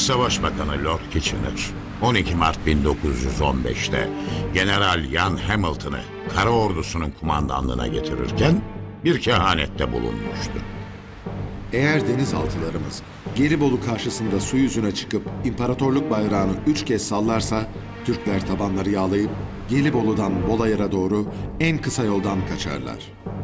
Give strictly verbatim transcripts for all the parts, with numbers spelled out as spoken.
Savaş Bakanı Lord Kitchener, on iki Mart bin dokuz yüz on beş'te General Ian Hamilton'ı kara ordusunun kumandanlığına getirirken bir kehanette bulunmuştu. Eğer denizaltılarımız Gelibolu karşısında su yüzüne çıkıp imparatorluk bayrağını üç kez sallarsa, Türkler tabanları yağlayıp Gelibolu'dan Bolayır'a doğru en kısa yoldan kaçarlar.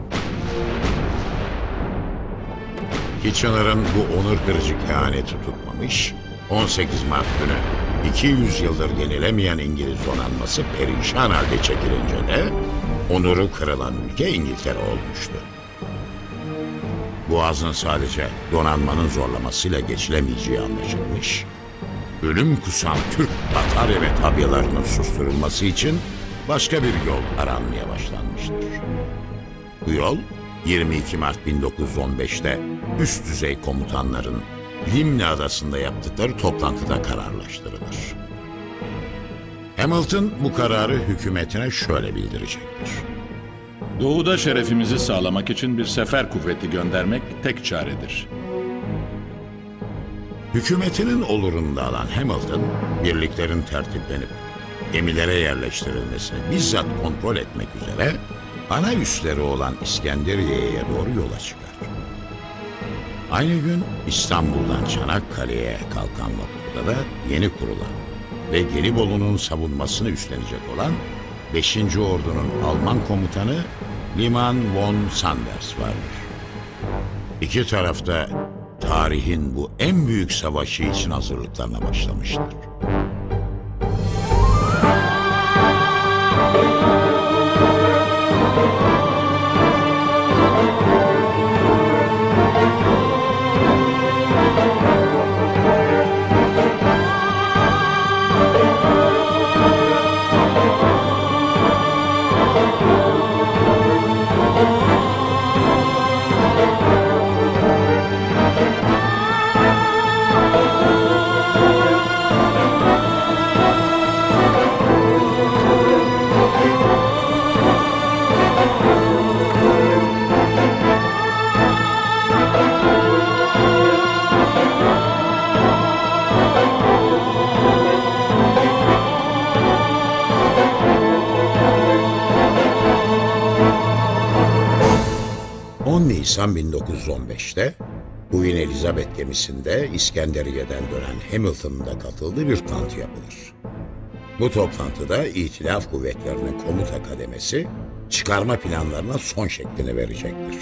Kitchener'ın bu onur kırıcı kehaneti tutmamış, on sekiz Mart günü iki yüz yıldır yenilemeyen İngiliz donanması perişan halde çekilince de onuru kırılan ülke İngiltere olmuştu. Boğaz'ın sadece donanmanın zorlamasıyla geçilemeyeceği anlaşılmış, ölüm kusan Türk batarya ve tabyalarının susturulması için başka bir yol aranmaya başlanmıştır. Bu yol yirmi iki Mart bin dokuz yüz on beş'te üst düzey komutanların Limni Adası'nda yaptıkları toplantıda kararlaştırılır. Hamilton bu kararı hükümetine şöyle bildirecektir. Doğuda şerefimizi sağlamak için bir sefer kuvveti göndermek tek çaredir. Hükümetinin olurunu alan Hamilton, birliklerin tertiplenip gemilere yerleştirilmesini bizzat kontrol etmek üzere ana üsleri olan İskenderiye'ye doğru yola çıkar. Aynı gün İstanbul'dan Çanakkale'ye kalkan vapurda da yeni kurulan ve Gelibolu'nun savunmasını üstlenecek olan beşinci Ordu'nun Alman komutanı Liman von Sanders vardır. İki tarafta tarihin bu en büyük savaşı için hazırlıklarına başlamıştır. on Nisan bin dokuz yüz on beş'te Queen Elizabeth gemisinde İskenderiye'den dönen Hamilton'ın da katıldığı bir toplantı yapılır. Bu toplantıda İtilaf Kuvvetleri'nin komuta kademesi çıkarma planlarına son şeklini verecektir.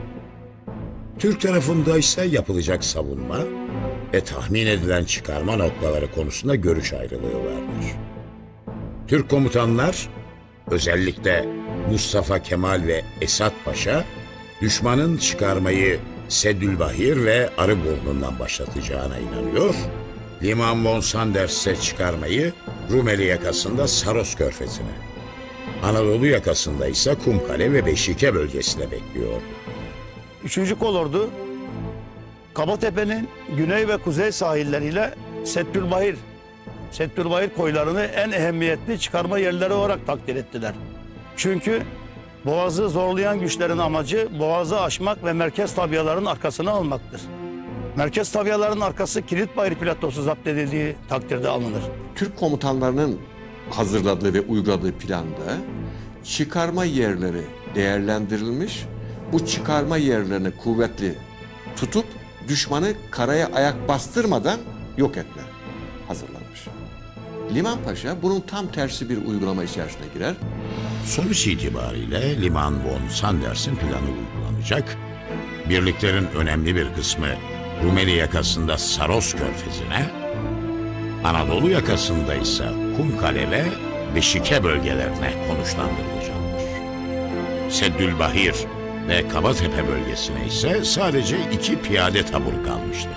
Türk tarafında ise yapılacak savunma ve tahmin edilen çıkarma noktaları konusunda görüş ayrılığı vardır. Türk komutanlar, özellikle Mustafa Kemal ve Esat Paşa, düşmanın çıkarmayı Seddülbahir ve Arıburnu'ndan başlatacağına inanıyor, Liman von Sanders ise çıkarmayı Rumeli yakasında Saros Körfezi'ne, Anadolu yakasında ise Kumkale ve Beşike bölgesine bekliyordu. Üçüncü Kolordu, Kabatepe'nin güney ve kuzey sahilleriyle Seddülbahir, Seddülbahir koylarını en ehemmiyetli çıkarma yerleri olarak takdir ettiler. Çünkü Boğaz'ı zorlayan güçlerin amacı Boğaz'ı aşmak ve merkez tabyaların arkasını almaktır. Merkez tabyaların arkası Kilitbayır platosu zapt edildiği takdirde alınır. Türk komutanlarının hazırladığı ve uyguladığı planda çıkarma yerleri değerlendirilmiş, bu çıkarma yerlerini kuvvetli tutup düşmanı karaya ayak bastırmadan yok etme hazırlanmış. Liman Paşa bunun tam tersi bir uygulama içerisine girer. Sonuç itibariyle Liman von Sanders'in planı uygulanacak, birliklerin önemli bir kısmı Rumeli yakasında Saros Körfezi'ne, Anadolu yakasında ise Kumkale ve Beşike bölgelerine konuşlandırılacaktır. Seddülbahir ve Kabatepe bölgesine ise sadece iki piyade taburu kalmıştır.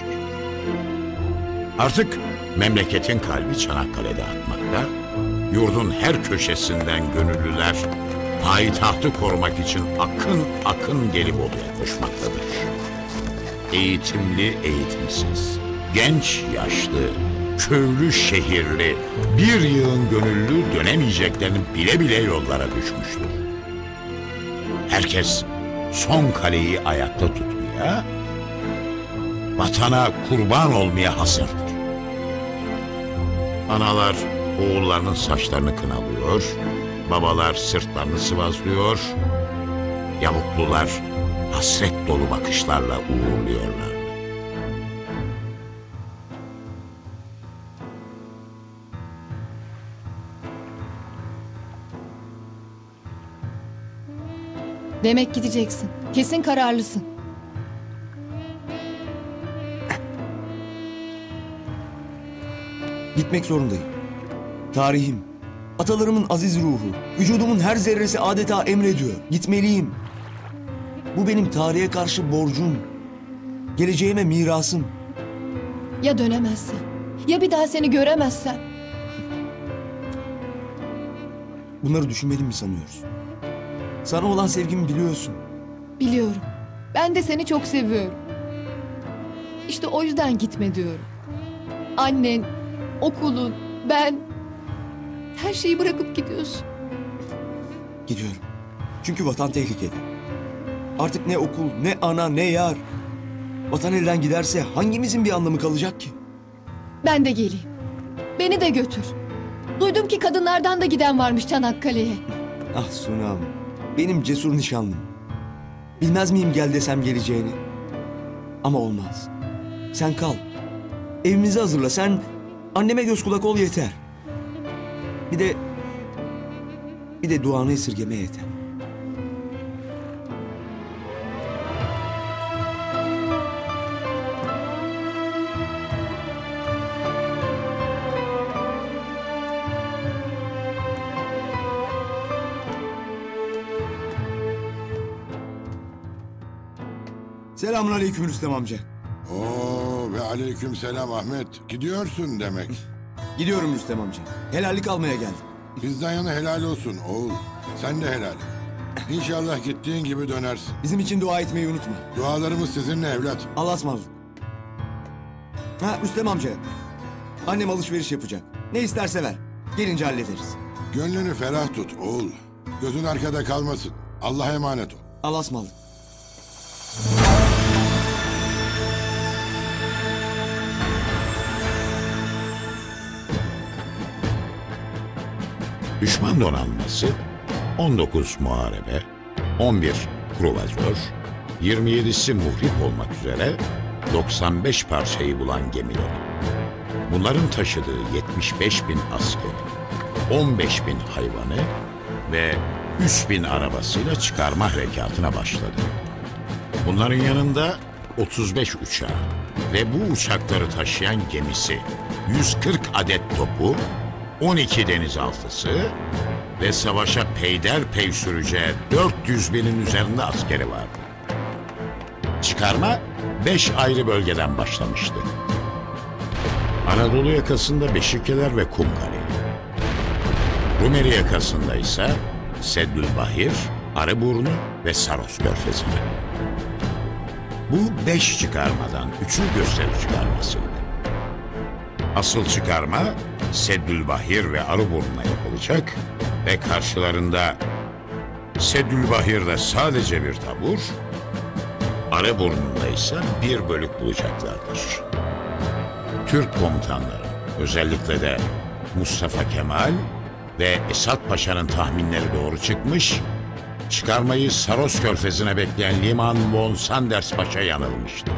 Artık memleketin kalbi Çanakkale'de atmakta, yurdun her köşesinden gönüllüler payitahtı korumak için akın akın Gelibolu'ya koşmaktadır. Eğitimli, eğitimsiz, genç, yaşlı, köylü, şehirli, bir yığın gönüllü dönemeyeceklerini bile bile yollara düşmüştür. Herkes son kaleyi ayakta tutmaya, vatana kurban olmaya hazırdır. Analar oğullarının saçlarını kınalıyor, babalar sırtlarını sıvazlıyor, yavuklular hasret dolu bakışlarla uğurluyorlar. Demek gideceksin. Kesin kararlısın. Gitmek zorundayım. Tarihim, atalarımın aziz ruhu, vücudumun her zerresi adeta emrediyor. Gitmeliyim. Bu benim tarihe karşı borcum. Geleceğime mirasım. Ya dönemezsen? Ya bir daha seni göremezsem? Bunları düşünmeli mi sanıyorsun? Sana olan sevgimi biliyorsun. Biliyorum. Ben de seni çok seviyorum. İşte o yüzden gitme diyorum. Annen, okulun, ben... Her şeyi bırakıp gidiyorsun. Gidiyorum. Çünkü vatan tehlikede. Artık ne okul, ne ana, ne yar. Vatan elden giderse hangimizin bir anlamı kalacak ki? Ben de geleyim. Beni de götür. Duydum ki kadınlardan da giden varmış Çanakkale'ye. Ah Sunam, benim cesur nişanlım. Bilmez miyim gel desem geleceğini? Ama olmaz. Sen kal. Evimizi hazırla. Sen anneme göz kulak ol yeter. Bir de... Bir de duanı esirgeme yeter. Selamünaleyküm Rüstem amca. Oo ve aleyküm selam Ahmet. Gidiyorsun demek. Gidiyorum Rüstem amca. Helallik almaya geldim. Bizden yana helal olsun oğul. Sen de helal. İnşallah gittiğin gibi dönersin. Bizim için dua etmeyi unutma. Dualarımız sizinle evlat. Allah'a ısmarladık. Ha Rüstem amca. Annem alışveriş yapacak. Ne isterse ver. Gelince hallederiz. Gönlünü ferah tut oğul. Gözün arkada kalmasın. Allah'a emanet ol. Allah'a ısmarladık. Düşman donanması on dokuz muharebe, on bir kruvazör, yirmi yedisi muhrip olmak üzere doksan beş parçayı bulan gemileri. Bunların taşıdığı yetmiş beş bin askeri, on beş bin hayvanı ve üç bin arabasıyla çıkarma harekatına başladı. Bunların yanında otuz beş uçağı ve bu uçakları taşıyan gemisi, yüz kırk adet topu, on iki denizaltısı ve savaşa peyderpey süreceği dört yüz binin üzerinde askeri vardı. Çıkarma beş ayrı bölgeden başlamıştı. Anadolu yakasında Beşikeler ve Kumkale, Rumeli yakasında ise Seddülbahir, Arıburnu ve Saros Körfezi'ne. Bu beş çıkarmadan üçü gösteri çıkarmasıydı. Asıl çıkarma Seddülbahir ve Arıburnu'na yapılacak ve karşılarında Seddülbahir'de sadece bir tabur, Arıburnu'nda ise bir bölük bulacaklardır. Türk komutanları, özellikle de Mustafa Kemal ve Esat Paşa'nın tahminleri doğru çıkmış, çıkarmayı Saros Körfezi'ne bekleyen Liman von Sanders Paşa yanılmıştı.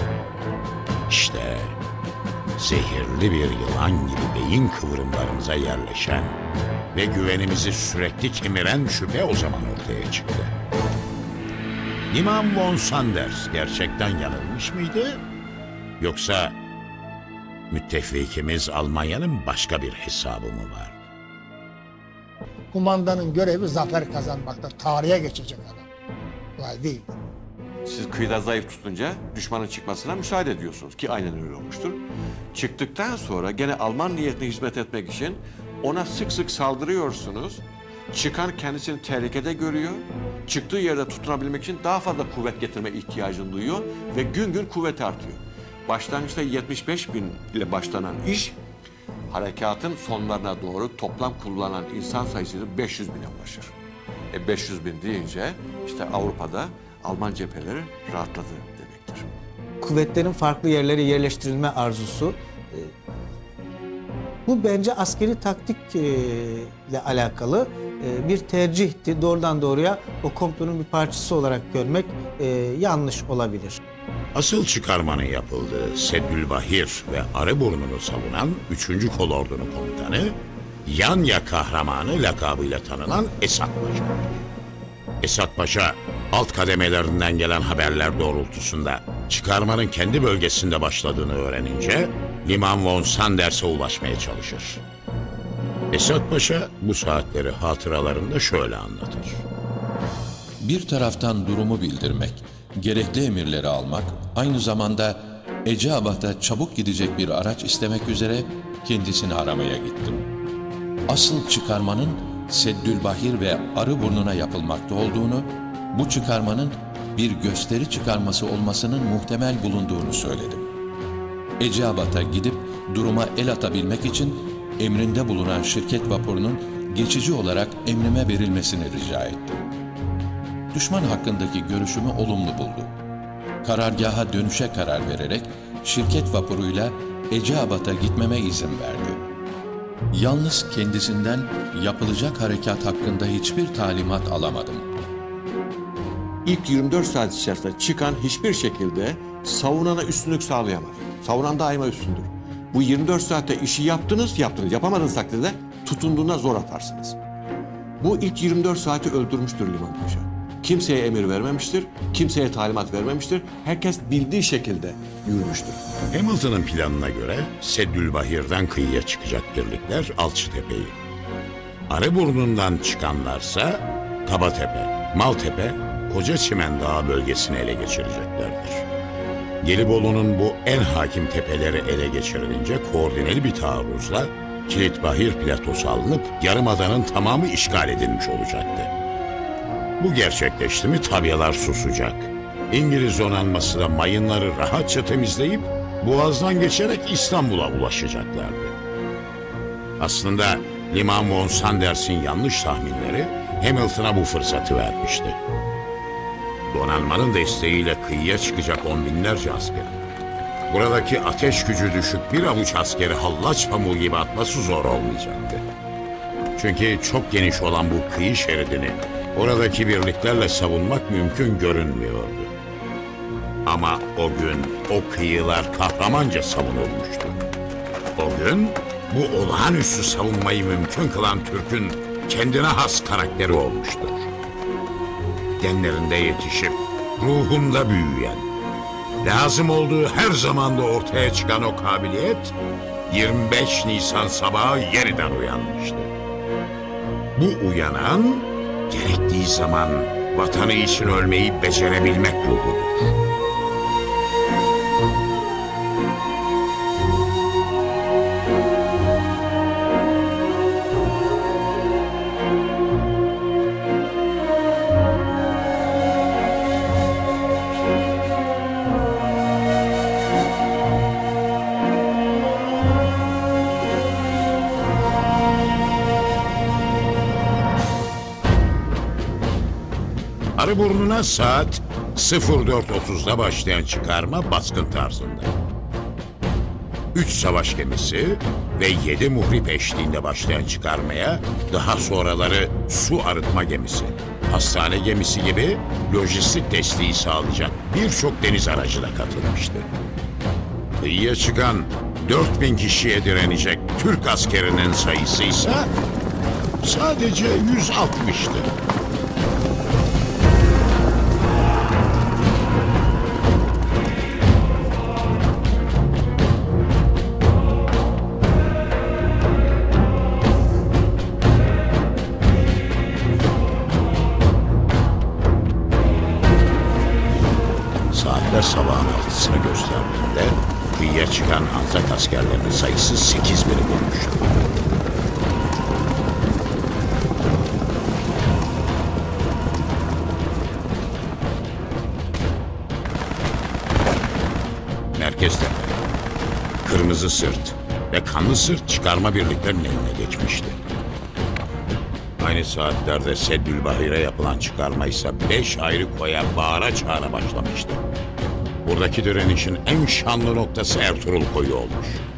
İşte zehirli bir yılan gibi beyin kıvrımlarımıza yerleşen ve güvenimizi sürekli kemiren şüphe o zaman ortaya çıktı. Liman von Sanders gerçekten yanılmış mıydı? Yoksa müttefikimiz Almanya'nın başka bir hesabı mı var? Kumandanın görevi zafer kazanmakta. Tarihe geçecek adam. Kolay değil. Siz kıyıda zayıf tutunca düşmanın çıkmasına müsaade ediyorsunuz ki aynen öyle olmuştur. Çıktıktan sonra gene Alman niyetine hizmet etmek için ona sık sık saldırıyorsunuz. Çıkan kendisini tehlikede görüyor. Çıktığı yerde tutunabilmek için daha fazla kuvvet getirme ihtiyacını duyuyor ve gün gün kuvvet artıyor. Başlangıçta yetmiş beş bin ile başlanan iş harekatın sonlarına doğru toplam kullanılan insan sayısı beş yüz bine ulaşır. E beş yüz bin deyince işte Avrupa'da Alman cepheleri rahatladı demektir. Kuvvetlerin farklı yerlere yerleştirilme arzusu e, Bu bence askeri taktik e, ile alakalı e, bir tercihti. Doğrudan doğruya o komplonun bir parçası olarak görmek e, yanlış olabilir. Asıl çıkarmanın yapıldığı Seddülbahir ve Arıburnu'nu savunan üçüncü Kolordu'nun komutanı, Yanya kahramanı lakabıyla tanınan Esat Paşa. Esat Paşa, alt kademelerinden gelen haberler doğrultusunda çıkarmanın kendi bölgesinde başladığını öğrenince Liman von Sanders'e ulaşmaya çalışır. Esat Paşa bu saatleri hatıralarında şöyle anlatır. Bir taraftan durumu bildirmek, gerekli emirleri almak, aynı zamanda Eceabat'a çabuk gidecek bir araç istemek üzere kendisini aramaya gittim. Asıl çıkarmanın Seddülbahir ve Arıburnu'na yapılmakta olduğunu, bu çıkarmanın bir gösteri çıkarması olmasının muhtemel bulunduğunu söyledim. Eceabat'a gidip duruma el atabilmek için emrinde bulunan şirket vapurunun geçici olarak emrime verilmesini rica ettim. Düşman hakkındaki görüşümü olumlu buldu. Karargaha dönüşe karar vererek şirket vapuruyla Eceabat'a gitmeme izin verdi. Yalnız kendisinden yapılacak harekat hakkında hiçbir talimat alamadım. İlk yirmi dört saat içerisinde çıkan hiçbir şekilde savunana üstünlük sağlayamaz. Savunan daima üstündür. Bu yirmi dört saatte işi yaptınız, yaptınız. Yapamadığınız takdirde tutunduğuna zor atarsınız. Bu ilk yirmi dört saati öldürmüştür Liman Paşa. Kimseye emir vermemiştir, kimseye talimat vermemiştir. Herkes bildiği şekilde yürümüştür. Hamilton'ın planına göre Seddülbahir'den kıyıya çıkacak birlikler Alçıtepe'yi, Arıburnu'ndan çıkanlarsa Kabatepe, Maltepe, Kocaçimen Dağı bölgesini ele geçireceklerdir. Gelibolu'nun bu en hakim tepeleri ele geçirilince koordineli bir taarruzla Kilitbahir platosu alınıp Yarımada'nın tamamı işgal edilmiş olacaktı. Bu gerçekleşti mi tabyalar susacak. İngiliz donanması da mayınları rahatça temizleyip Boğaz'dan geçerek İstanbul'a ulaşacaklardı. Aslında Liman von Sanders'in yanlış tahminleri Hamilton'a bu fırsatı vermişti. Donanmanın desteğiyle kıyıya çıkacak on binlerce asker. Buradaki ateş gücü düşük bir avuç askeri hallaç pamuğu gibi atması zor olmayacaktı. Çünkü çok geniş olan bu kıyı şeridini oradaki birliklerle savunmak mümkün görünmüyordu. Ama o gün o kıyılar kahramanca savunulmuştu. O gün bu olağanüstü savunmayı mümkün kılan Türk'ün kendine has karakteri olmuştur. Genlerinde yetişip ruhunda büyüyen, lazım olduğu her zamanda ortaya çıkan o kabiliyet yirmi beş Nisan sabahı yeniden uyanmıştı. Bu uyanan gerektiği zaman vatanı için ölmeyi becerebilmek ruhudur. Arıburnu'na saat sıfır dört otuzda başlayan çıkarma baskın tarzında. Üç savaş gemisi ve yedi muhrip eşliğinde başlayan çıkarmaya daha sonraları su arıtma gemisi, hastane gemisi gibi lojistik desteği sağlayacak birçok deniz aracı da katılmıştı. Kıyıya çıkan dört bin kişiye direnecek Türk askerinin sayısı ise sadece yüz altmıştı. Sabahın altısını gösterdiğinde kıyıya çıkan Anzak askerlerinin sayısı sekiz bini bulmuştu. Merkeztepe, Kırmızı Sırt ve Kanlı Sırt çıkarma birliklerinin eline geçmişti. Aynı saatlerde Seddülbahir'e yapılan çıkarma ise beş ayrı koya bağıra çağıra başlamıştı. Buradaki direnişin en şanlı noktası Ertuğrul Koyu olmuş.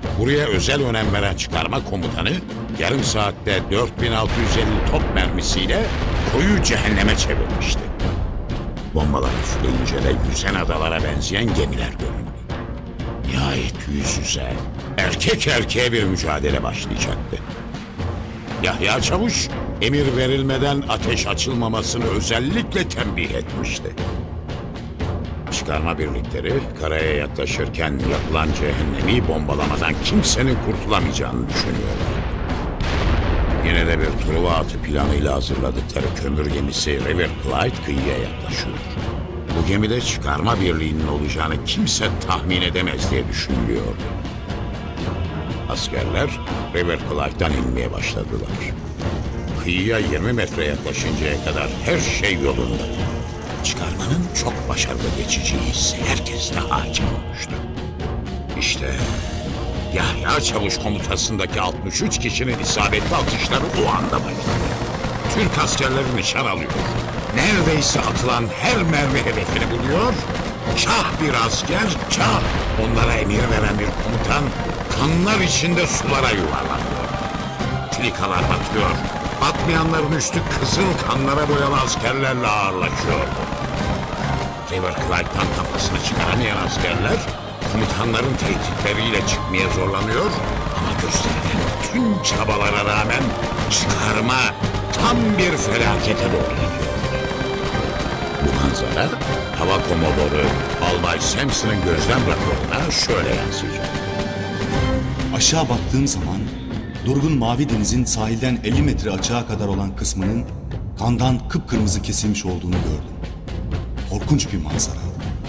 Buraya özel önem veren çıkarma komutanı yarım saatte dört bin altı yüz elli top mermisiyle koyu cehenneme çevirmişti. Bombalar üfleyince de yüzen adalara benzeyen gemiler göründü. Nihayet yüz yüze, erkek erkeğe bir mücadele başlayacaktı. Yahya Çavuş, emir verilmeden ateş açılmamasını özellikle tembih etmişti. Çıkarma birlikleri karaya yaklaşırken yapılan cehennemi bombalamadan kimsenin kurtulamayacağını düşünüyorlar. Yine de bir Truva atı planıyla hazırladıkları kömür gemisi River Clyde kıyıya yaklaşıyor. Bu gemide çıkarma birliğinin olacağını kimse tahmin edemez diye düşünülüyordu. Askerler River Clyde'dan inmeye başladılar. Kıyıya yirmi metre yaklaşıncaya kadar her şey yolunda. Çıkarmanın çok başarılı geçeceği hissi herkeste hakim olmuştu. İşte Yahya Çavuş komutasındaki altmış üç kişinin isabetli atışları o anda başladı. Türk askerleri nişan alıyor. Neredeyse atılan her mermi hedefini buluyor. Kah bir asker, kah onlara emir veren bir komutan kanlar içinde sulara yuvarlanıyor. Trikalar batıyor. Batmayanların üstü kızıl kanlara boyalı askerlerle ağırlaşıyor. River Clyde'dan kafasını çıkaramayan askerler komutanların tehditleriyle çıkmaya zorlanıyor ama gösterilen tüm çabalara rağmen çıkarma tam bir felakete doğru gidiyor. Bu manzara hava komodoru Albay Sampson'ın gözlem raporuna şöyle yansıyacak. Aşağı baktığım zaman durgun Mavi Deniz'in sahilden elli metre açığa kadar olan kısmının kandan kıpkırmızı kesilmiş olduğunu gördüm. Korkunç bir manzara.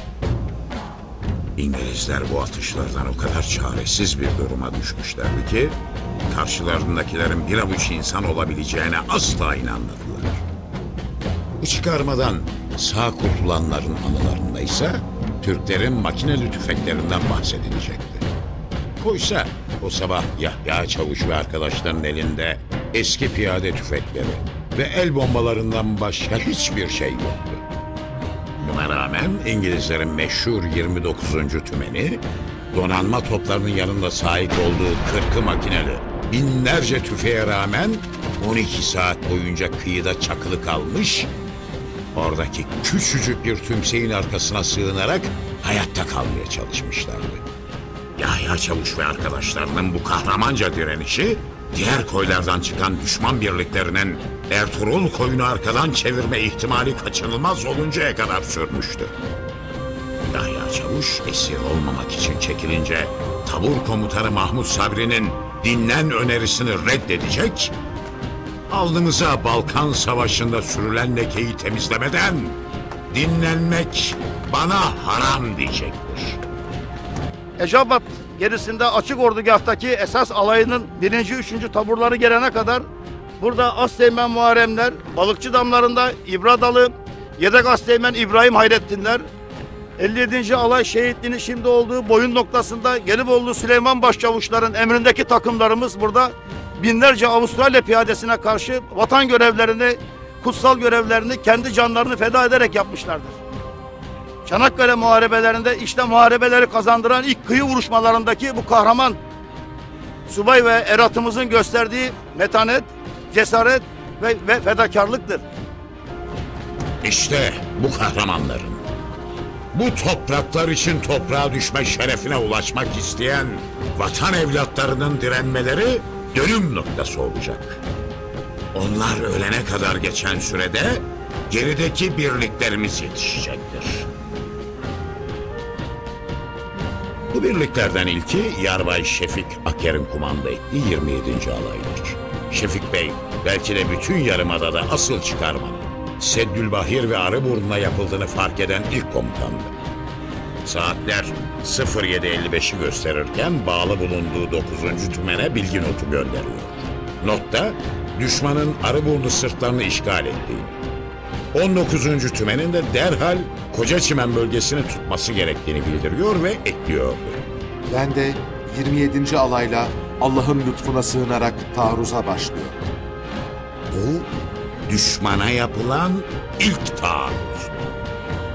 İngilizler bu atışlardan o kadar çaresiz bir duruma düşmüşlerdi ki karşılarındakilerin bir avuç insan olabileceğine asla inanmadılar. Bu çıkarmadan sağ kurtulanların anılarında ise Türklerin makineli tüfeklerinden bahsedilecekti. Oysa o sabah Yahya Çavuş ve arkadaşlarının elinde eski piyade tüfekleri ve el bombalarından başka hiçbir şey yoktu. Buna rağmen İngilizlerin meşhur yirmi dokuzuncu tümeni, donanma toplarının yanında sahip olduğu kırkı makineli binlerce tüfeğe rağmen on iki saat boyunca kıyıda çakılı kalmış, oradaki küçücük bir tümseyin arkasına sığınarak hayatta kalmaya çalışmışlardı. Yahya Çavuş ve arkadaşlarının bu kahramanca direnişi, diğer koylardan çıkan düşman birliklerinin Ertuğrul koyunu arkadan çevirme ihtimali kaçınılmaz oluncaya kadar sürmüştü. Yahya Çavuş esir olmamak için çekilince tabur komutanı Mahmut Sabri'nin dinlen önerisini reddedecek, alnımıza Balkan Savaşı'nda sürülen lekeyi temizlemeden dinlenmek bana haram diyecektir. Eceabat gerisinde açık ordugahtaki esas alayının birinci, üçüncü taburları gelene kadar burada Asteğmen Muharremler, Balıkçı Damları'nda İbradalı, Yedek Asteğmen İbrahim Hayrettinler, elli yedinci alay şehitliğinin şimdi olduğu boyun noktasında Gelibolu Süleyman Başçavuşların emrindeki takımlarımız burada binlerce Avustralya piyadesine karşı vatan görevlerini, kutsal görevlerini kendi canlarını feda ederek yapmışlardır. Çanakkale muharebelerinde işte muharebeleri kazandıran ilk kıyı vuruşmalarındaki bu kahraman subay ve eratımızın gösterdiği metanet, cesaret ve, ve fedakarlıktır. İşte bu kahramanların, bu topraklar için toprağa düşme şerefine ulaşmak isteyen vatan evlatlarının direnmeleri dönüm noktası olacak. Onlar ölene kadar geçen sürede gerideki birliklerimiz yetişecektir. Bu birliklerden ilki Yarbay Şefik Aker'in kumanda ettiği yirmi yedinci alaydır. Şefik Bey belki de bütün yarımadada asıl çıkarmanın Seddülbahir ve Arıburnu'na yapıldığını fark eden ilk komutandı. Saatler sıfır yedi elli beşi gösterirken bağlı bulunduğu dokuzuncu tümene bilgi notu gönderiyor. Notta düşmanın Arıburnu sırtlarını işgal ettiğini, on dokuzuncu tümenin de derhal Kocaçimen bölgesini tutması gerektiğini bildiriyor ve ekliyordu. Ben de yirmi yedinci alayla Allah'ın lütfuna sığınarak taarruza başlıyor. Bu düşmana yapılan ilk taarruz.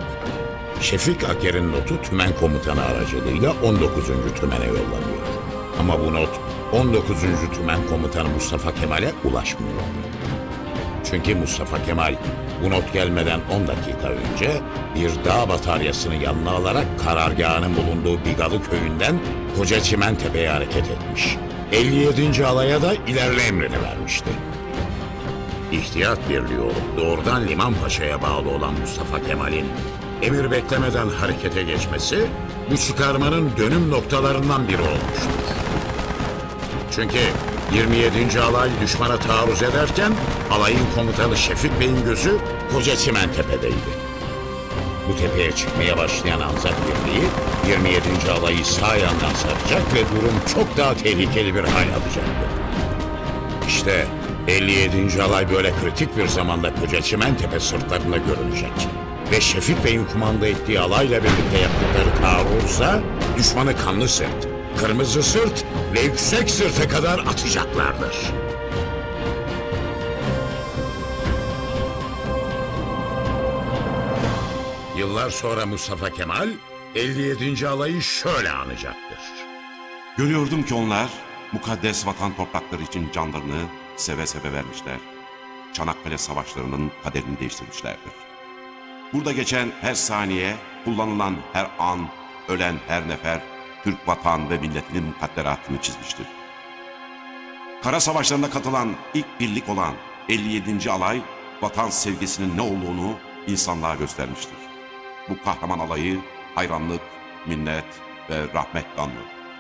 Şefik Aker'in notu tümen komutanı aracılığıyla on dokuzuncu tümene yollanıyor. Ama bu not on dokuzuncu Tümen Komutanı Mustafa Kemal'e ulaşmıyordu. Çünkü Mustafa Kemal bu not gelmeden on dakika önce bir dağ bataryasını yanına alarak karargahının bulunduğu Bigalı köyünden Koca Çimentepe'ye hareket etmiş. elli yedinci alaya da ilerle emrini vermişti. İhtiyat birliği olup doğrudan Limanpaşa'ya bağlı olan Mustafa Kemal'in emir beklemeden harekete geçmesi bu çıkarmanın dönüm noktalarından biri olmuştur. Çünkü yirmi yedinci alay düşmana taarruz ederken alayın komutanı Şefik Bey'in gözü Koca Çimentepe'deydi. Bu tepeye çıkmaya başlayan Anzak Birliği yirmi yedinci alayı sağ yandan saracak ve durum çok daha tehlikeli bir hal alacaktı. İşte elli yedinci alay böyle kritik bir zamanda Koca Çimentepe sırtlarında görülecek. Ve Şefik Bey'in kumanda ettiği alayla birlikte yaptıkları taarruzla düşmanı kanlı sırt, kırmızı sırt ve yüksek sırta kadar atacaklardır. Yıllar sonra Mustafa Kemal elli yedinci alayı şöyle anacaktır. Görüyordum ki onlar mukaddes vatan toprakları için canlarını seve seve vermişler. Çanakkale savaşlarının kaderini değiştirmişlerdir. Burada geçen her saniye, kullanılan her an, ölen her nefer, Türk vatan ve milletinin mukadderatını çizmiştir. Kara savaşlarına katılan ilk birlik olan elli yedinci alay, vatan sevgisinin ne olduğunu insanlığa göstermiştir. Bu kahraman alayı hayranlık, minnet ve rahmetle anıyor.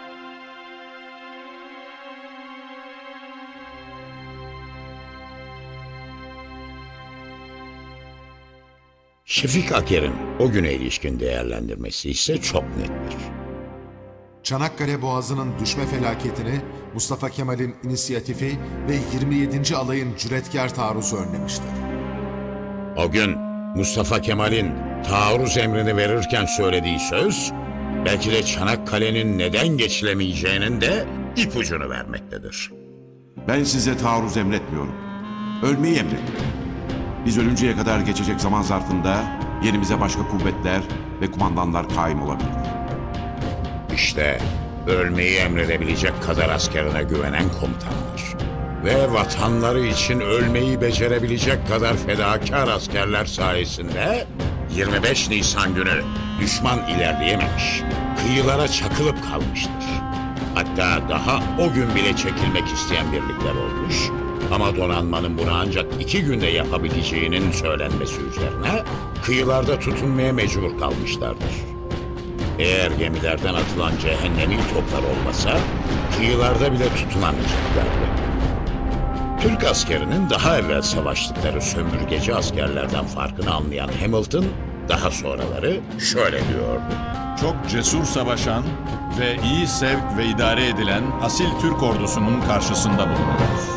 Şefik Aker'in o güne ilişkin değerlendirmesi ise çok nettir. Çanakkale Boğazı'nın düşme felaketini Mustafa Kemal'in inisiyatifi ve yirmi yedinci alayın cüretkar taarruzu önlemiştir. O gün Mustafa Kemal'in taarruz emrini verirken söylediği söz, belki de Çanakkale'nin neden geçilemeyeceğinin de ipucunu vermektedir. Ben size taarruz emretmiyorum. Ölmeyi emrediyorum. Biz ölünceye kadar geçecek zaman zarfında yerimize başka kuvvetler ve kumandanlar kaim olabilir. İşte ölmeyi emredebilecek kadar askerine güvenen komutanlar ve vatanları için ölmeyi becerebilecek kadar fedakar askerler sayesinde yirmi beş Nisan günü düşman ilerleyememiş, kıyılara çakılıp kalmıştır. Hatta daha o gün bile çekilmek isteyen birlikler olmuş ama donanmanın bunu ancak iki günde yapabileceğinin söylenmesi üzerine kıyılarda tutunmaya mecbur kalmışlardır. Eğer gemilerden atılan cehennemi toplar olmasa kıyılarda bile tutunamayacaklardı. Türk askerinin daha evvel savaştıkları sömürgeci askerlerden farkını anlayan Hamilton daha sonraları şöyle diyordu. Çok cesur savaşan ve iyi sevk ve idare edilen asil Türk ordusunun karşısında bulunuyoruz.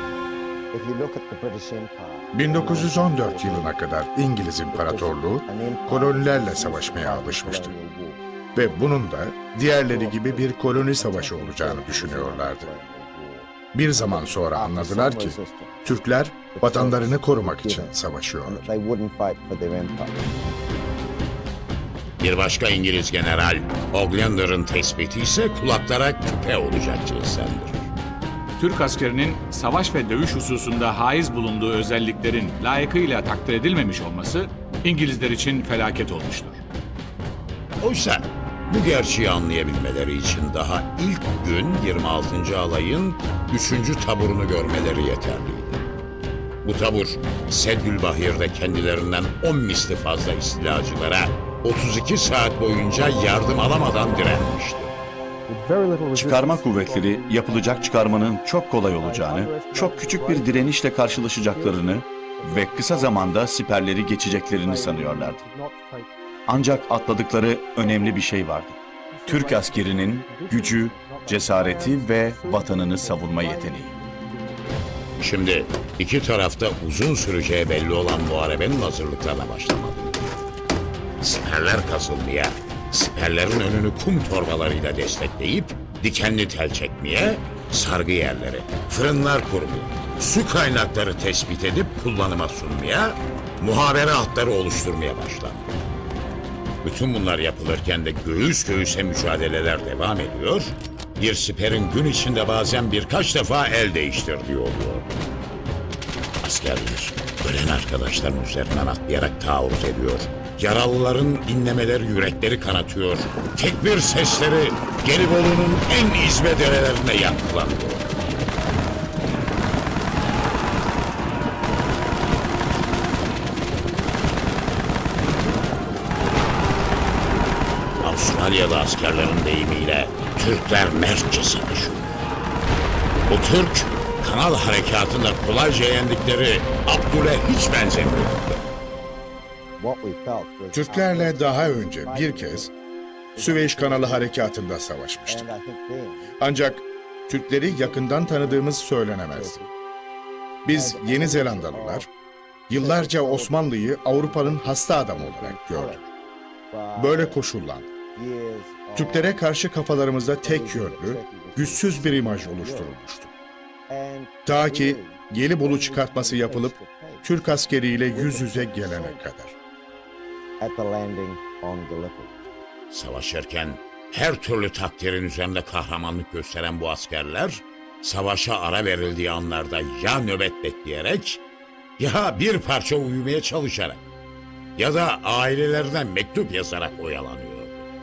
bin dokuz yüz on dört yılına kadar İngiliz İmparatorluğu kolonilerle savaşmaya alışmıştı. Ve bunun da diğerleri gibi bir koloni savaşı olacağını düşünüyorlardı. Bir zaman sonra anladılar ki Türkler vatanlarını korumak için savaşıyorlar. Bir başka İngiliz general Oglander'ın tespiti ise kulaklara küpe olacak cinsendir. Türk askerinin savaş ve dövüş hususunda haiz bulunduğu özelliklerin layıkıyla takdir edilmemiş olması İngilizler için felaket olmuştur. Oysa bu gerçeği anlayabilmeleri için daha ilk gün yirmi altıncı alayın üçüncü taburunu görmeleri yeterliydi. Bu tabur Seddülbahir'de kendilerinden on misli fazla istilacılara otuz iki saat boyunca yardım alamadan direnmişti. Çıkarma kuvvetleri yapılacak çıkarmanın çok kolay olacağını, çok küçük bir direnişle karşılaşacaklarını ve kısa zamanda siperleri geçeceklerini sanıyorlardı. Ancak atladıkları önemli bir şey vardı. Türk askerinin gücü, cesareti ve vatanını savunma yeteneği. Şimdi iki tarafta uzun süreceği belli olan muharebenin hazırlıklarına başlamalıydı. Siperler kazılmaya, siperlerin önünü kum torbalarıyla destekleyip dikenli tel çekmeye, sargı yerleri, fırınlar kurmaya, su kaynakları tespit edip kullanıma sunmaya, muhabere hatları oluşturmaya başlandı. Bütün bunlar yapılırken de göğüs göğüse mücadeleler devam ediyor, Bir siperin gün içinde bazen birkaç defa el değiştirdiği oluyor. Askerler ölen arkadaşların üzerinden atlayarak taarruz ediyor. Yaralıların inlemeleri yürekleri kanatıyor. Tekbir sesleri Gelibolu'nun en izbe derelerine yankılanıyor. Avustralya'da askerlerin deyimiyle Türkler mertçe savaşıyor. Bu Türk, Kanal Harekatı'nda kolayca yendikleri Abdül'e hiç benzemiyordu. Türklerle daha önce bir kez Süveyş Kanalı Harekatı'nda savaşmıştık. Ancak Türkleri yakından tanıdığımız söylenemezdi. Biz Yeni Zelandalılar yıllarca Osmanlı'yı Avrupa'nın hasta adamı olarak gördük. Böyle koşullandık. Türklere karşı kafalarımızda tek yönlü, güçsüz bir imaj oluşturulmuştu. Ta ki Gelibolu çıkartması yapılıp Türk askeriyle yüz yüze gelene kadar. Savaşırken her türlü takdirin üzerinde kahramanlık gösteren bu askerler, savaşa ara verildiği anlarda ya nöbet bekleyerek, ya bir parça uyumaya çalışarak, ya da ailelerine mektup yazarak oyalanıyor.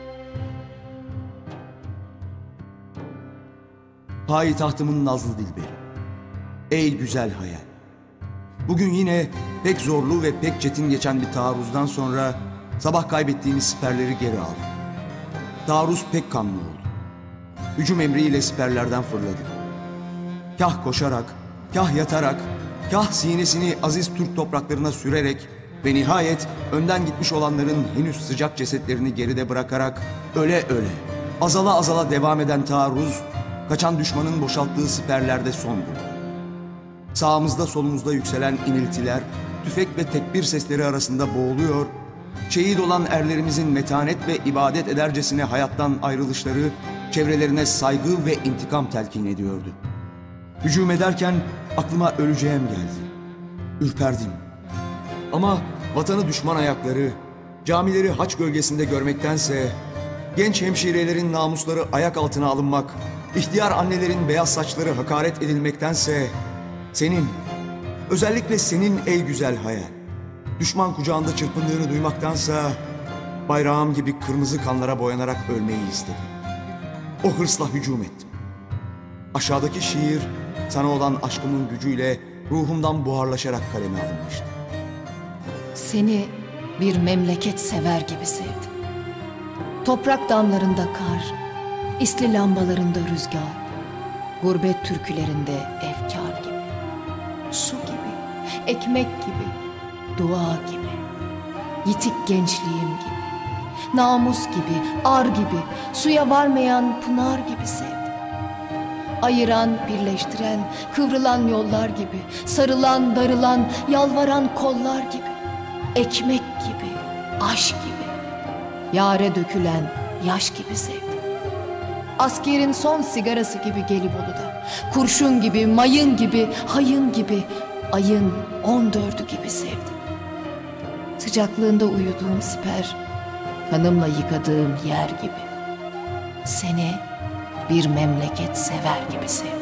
Payitahtımın nazlı dilberi. Ey güzel hayal. Bugün yine pek zorlu ve pek çetin geçen bir taarruzdan sonra sabah kaybettiğimiz siperleri geri aldık. Taarruz pek kanlı oldu. Hücum emriyle siperlerden fırladık. Kah koşarak, kah yatarak, kah sinesini aziz Türk topraklarına sürerek ve nihayet önden gitmiş olanların henüz sıcak cesetlerini geride bırakarak öle öle, azala azala devam eden taarruz, kaçan düşmanın boşalttığı siperlerde son buldu. Sağımızda solumuzda yükselen iniltiler, tüfek ve tekbir sesleri arasında boğuluyor, şehit olan erlerimizin metanet ve ibadet edercesine hayattan ayrılışları, çevrelerine saygı ve intikam telkin ediyordu. Hücum ederken aklıma öleceğim geldi. Ürperdim. Ama vatanı düşman ayakları, camileri haç gölgesinde görmektense, genç hemşirelerin namusları ayak altına alınmak, ihtiyar annelerin beyaz saçları hakaret edilmektense, senin, özellikle senin ey güzel hayal, düşman kucağında çırpındığını duymaktansa, bayrağım gibi kırmızı kanlara boyanarak ölmeyi istedim. O hırsla hücum ettim. Aşağıdaki şiir, sana olan aşkımın gücüyle ruhumdan buharlaşarak kaleme alınmıştı. Seni bir memleket sever gibi sevdim. Toprak damlarında kar, isli lambalarında rüzgar, gurbet türkülerinde efkar gibi, su gibi, ekmek gibi, dua gibi, yitik gençliğim gibi, namus gibi, ar gibi, suya varmayan pınar gibi sevdim. Ayıran, birleştiren, kıvrılan yollar gibi, sarılan, darılan, yalvaran kollar gibi, ekmek gibi, aşk gibi, yâre dökülen yaş gibi sevdim. Askerin son sigarası gibi Gelibolu'da, kurşun gibi, mayın gibi, hayın gibi, ayın on dördü gibi sevdim. Sıcaklığında uyuduğum siper, kanımla yıkadığım yer gibi, seni bir memleket sever gibi sevdim.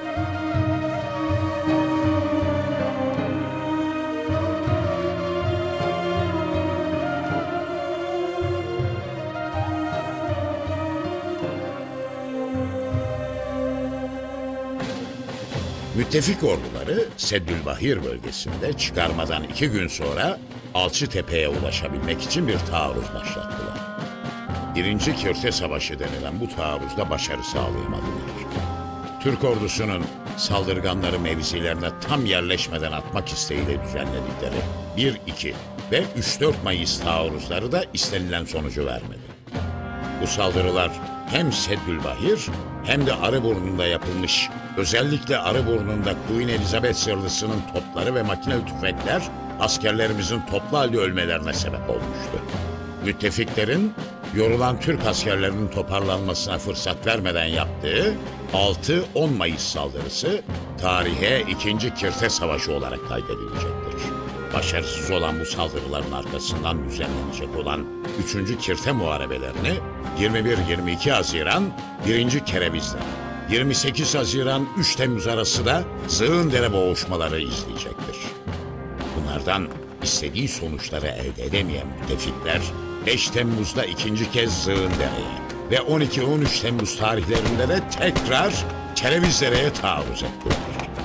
Müttefik orduları Seddülbahir bölgesinde çıkarmadan iki gün sonra Alçıtepe'ye ulaşabilmek için bir taarruz başlattılar. Birinci Kirte Savaşı denilen bu taarruzda başarı sağlayamadılar. Türk ordusunun saldırganları mevzilerine tam yerleşmeden atmak isteğiyle düzenledikleri bir iki ve üç dört Mayıs taarruzları da istenilen sonucu vermedi. Bu saldırılar hem Seddülbahir hem de Arıburnu'nda yapılmış, özellikle Arıburnu'nda Queen Elizabeth zırhlısının topları ve makineli tüfekler askerlerimizin toplu halde ölmelerine sebep olmuştu. Müttefiklerin yorulan Türk askerlerinin toparlanmasına fırsat vermeden yaptığı altı on Mayıs saldırısı tarihe ikinci Kirte Savaşı olarak kaydedilecektir. Başarısız olan bu saldırıların arkasından düzenlenecek olan üçüncü Kirte Muharebelerini yirmi bir yirmi iki Haziran birinci Kereviz'de, yirmi sekiz Haziran üç Temmuz arası da Zığındere boğuşmaları izleyecektir. Bunlardan istediği sonuçları elde edemeyen müttefikler beş Temmuz'da ikinci kez Zığındere'ye ve on iki on üç Temmuz tarihlerinde de tekrar Kerevizdere'ye taarruz ettiler.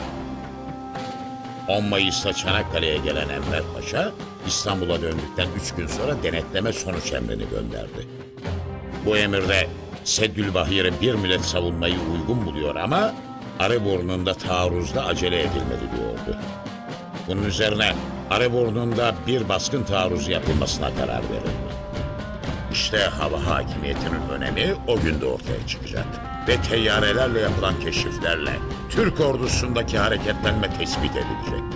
on Mayıs'ta Çanakkale'ye gelen Enver Paşa, İstanbul'a döndükten üç gün sonra denetleme sonuç emrini gönderdi. Bu emirde Seddülbahir'i bir millet savunmayı uygun buluyor ama Arıburnu'nda taarruzda acele edilmeli diyordu. Bunun üzerine Arıburnu'nda bir baskın taarruzu yapılmasına karar verildi. İşte hava hakimiyetinin önemi o günde ortaya çıkacak. Ve teyyarelerle yapılan keşiflerle Türk ordusundaki hareketlenme tespit edilecekti.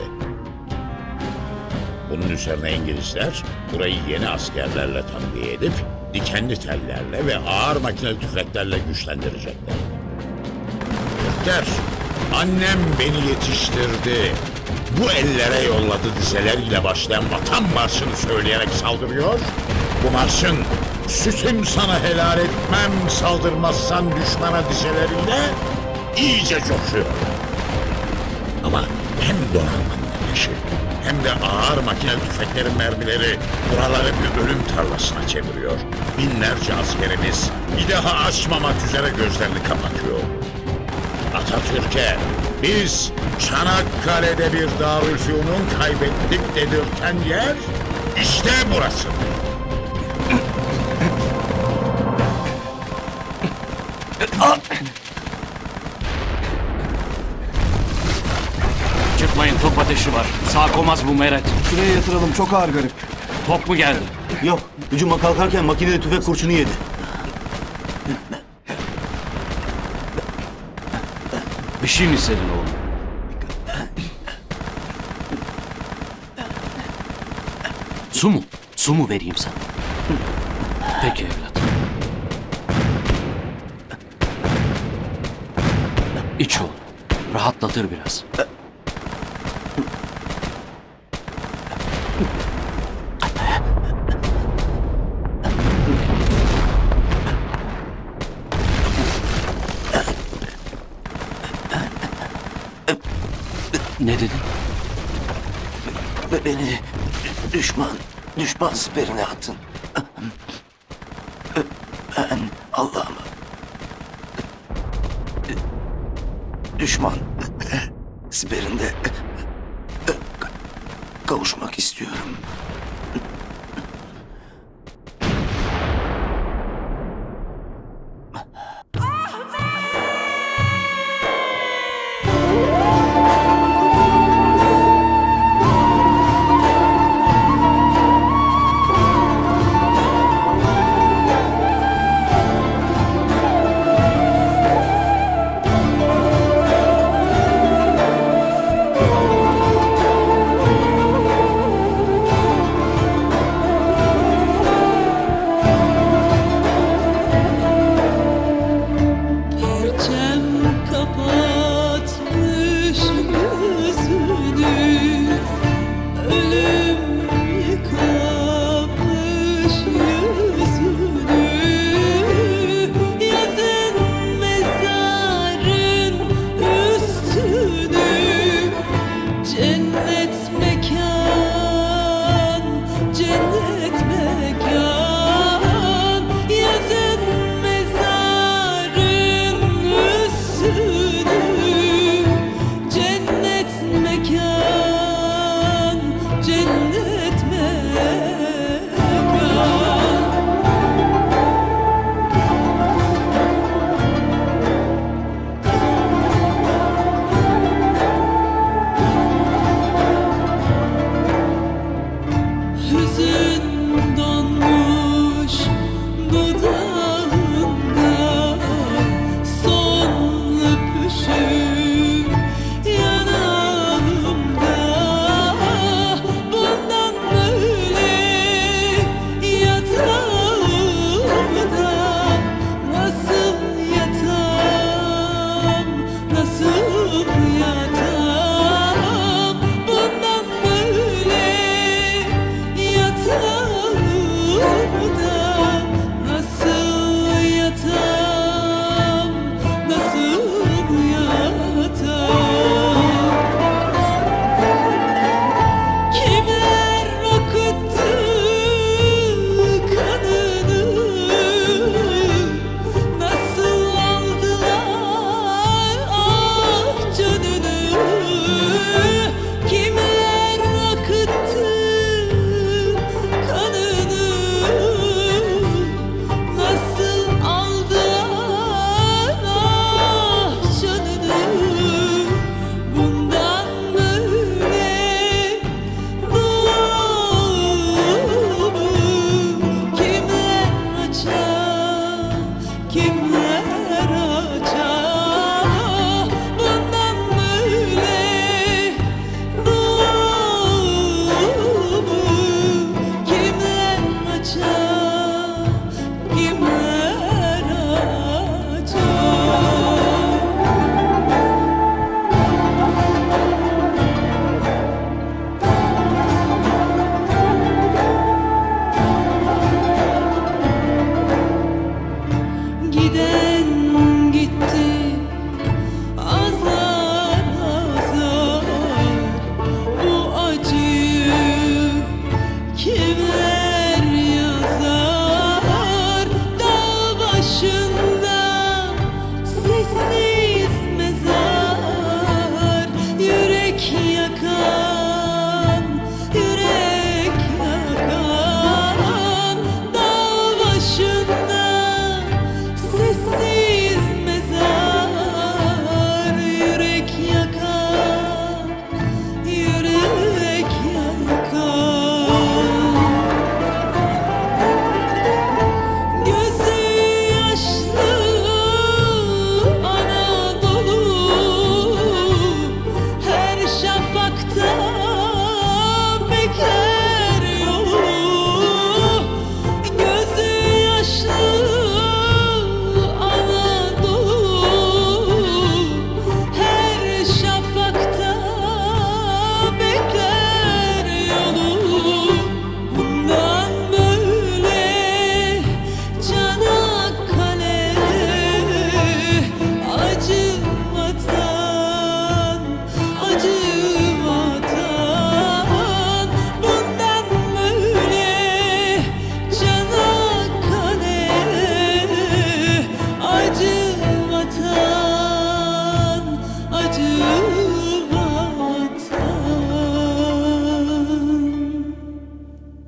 Bunun üzerine İngilizler burayı yeni askerlerle takviye edip dikenli tellerle ve ağır makineli tüfeklerle güçlendirecekler. Türkler, annem beni yetiştirdi, bu ellere yolladı dizeleriyle başlayan Vatan Marşı'nı söyleyerek saldırıyor. Bu marşın sütüm sana helal etmem saldırmazsan düşmana dizeleriyle iyice coşuyor. Ama hem donanmanın ateşi hem de ağır makineli tüfeklerin mermileri buraları bir ölüm tarlasına çeviriyor. Binlerce askerimiz bir daha açmamak üzere gözlerini kapatıyor. Atatürk'e biz Çanakkale'de bir Darülfünun kaybettik dedirten yer işte burası. Çıkmayın, top ateşi var. Sağ komaz bu Meret. Şuraya yatıralım, çok ağır garip. Top mu geldi? Yok, hücuma kalkarken makineli tüfek kurşunu yedi. Bir şey mi istedin oğlum? Su mu? Su mu vereyim sana? Peki evlat. İç oğlum. Rahatlatır biraz. Ne dedin? Beni düşman, düşman siperine attın. Ben Allah'ıma düşman siperinde kavuşmak istiyorum.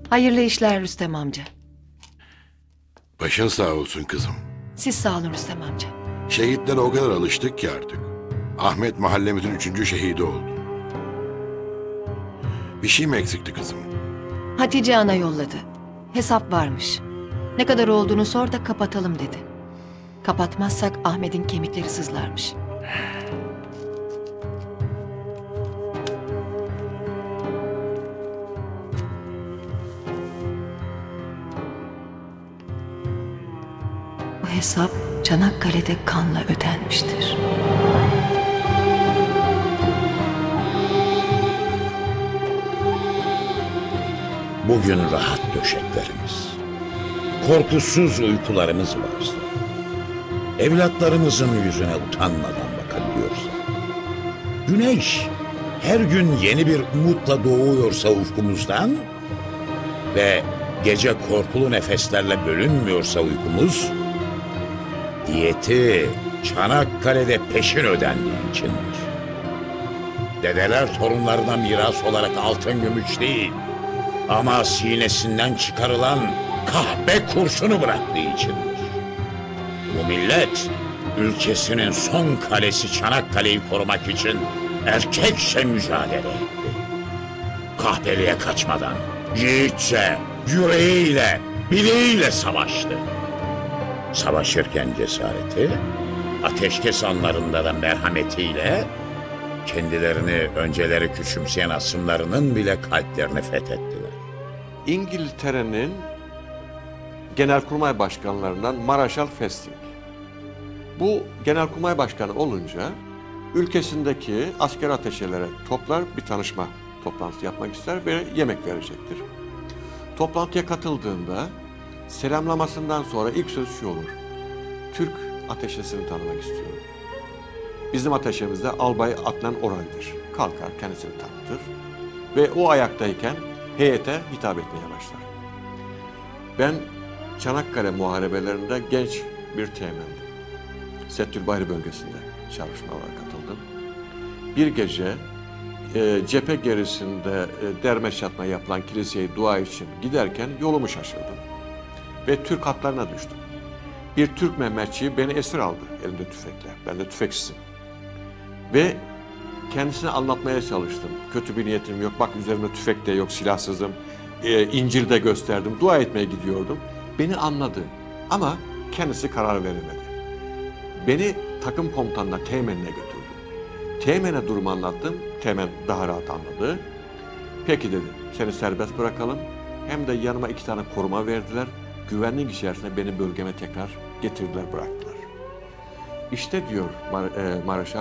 Hayırlı işler Rüstem amca. Başın sağ olsun kızım. Siz sağ olun Rüstem amca. Şehitlere o kadar alıştık ki artık. Ahmet mahallemizin üçüncü şehidi oldu. Bir şey mi eksikti kızım? Hatice ana yolladı. Hesap varmış. Ne kadar olduğunu sor da kapatalım dedi. Kapatmazsak Ahmet'in kemikleri sızlarmış. Bu hesap Çanakkale'de kanla ödenmiştir. Bugün rahat döşeklerimiz, korkusuz uykularımız varsa, evlatlarımızın yüzüne utanmadan bakabiliyorsa, güneş her gün yeni bir umutla doğuyorsa ufkumuzdan ve gece korkulu nefeslerle bölünmüyorsa uykumuz, diyeti Çanakkale'de peşin ödendiği içindir. Dedeler torunlarına miras olarak altın gümüş değil, ama sinesinden çıkarılan kahpe kurşunu bıraktığı içindir. Bu millet ülkesinin son kalesi Çanakkale'yi korumak için erkekçe mücadele etti. Kahpeliğe kaçmadan yiğitçe, yüreğiyle, bileğiyle savaştı. Savaşırken cesareti, ateşkes anlarında da merhametiyle kendilerini önceleri küçümseyen asımlarının bile kalplerini fethettiler. İngiltere'nin genelkurmay başkanlarından Marshal Festing. Bu genelkurmay başkanı olunca ülkesindeki asker ateşelere toplar, bir tanışma toplantısı yapmak ister ve yemek verecektir. Toplantıya katıldığında selamlamasından sonra ilk söz şu olur: Türk ateşesini tanımak istiyorum. Bizim ateşemizde Albay Adnan Oral'dir. Kalkar, kendisini tanıtır ve o ayaktayken heyete hitap etmeye başlar. Ben Çanakkale muharebelerinde genç bir teğmendim. Settülbahri bölgesinde çalışmalara katıldım. Bir gece e, cephe gerisinde e, derme çatma yapılan kiliseye dua için giderken yolumu şaşırdım. Ve Türk hatlarına düştüm. Bir Türk Mehmetçiği beni esir aldı elinde tüfekle. Ben de tüfekçisiyim. Ve kendisine anlatmaya çalıştım. Kötü bir niyetim yok. Bak üzerimde tüfek de yok, silahsızım. E, İncil de gösterdim. Dua etmeye gidiyordum. Beni anladı. Ama kendisi karar veremedi. Beni takım komutanına, teğmenine götürdü. Teğmene durumu anlattım. Teğmen daha rahat anladı. Peki dedi, seni serbest bırakalım. Hem de yanıma iki tane koruma verdiler. Güvenlik içerisinde beni bölgeme tekrar getirdiler, bıraktılar. İşte diyor Mar e, Maraşal,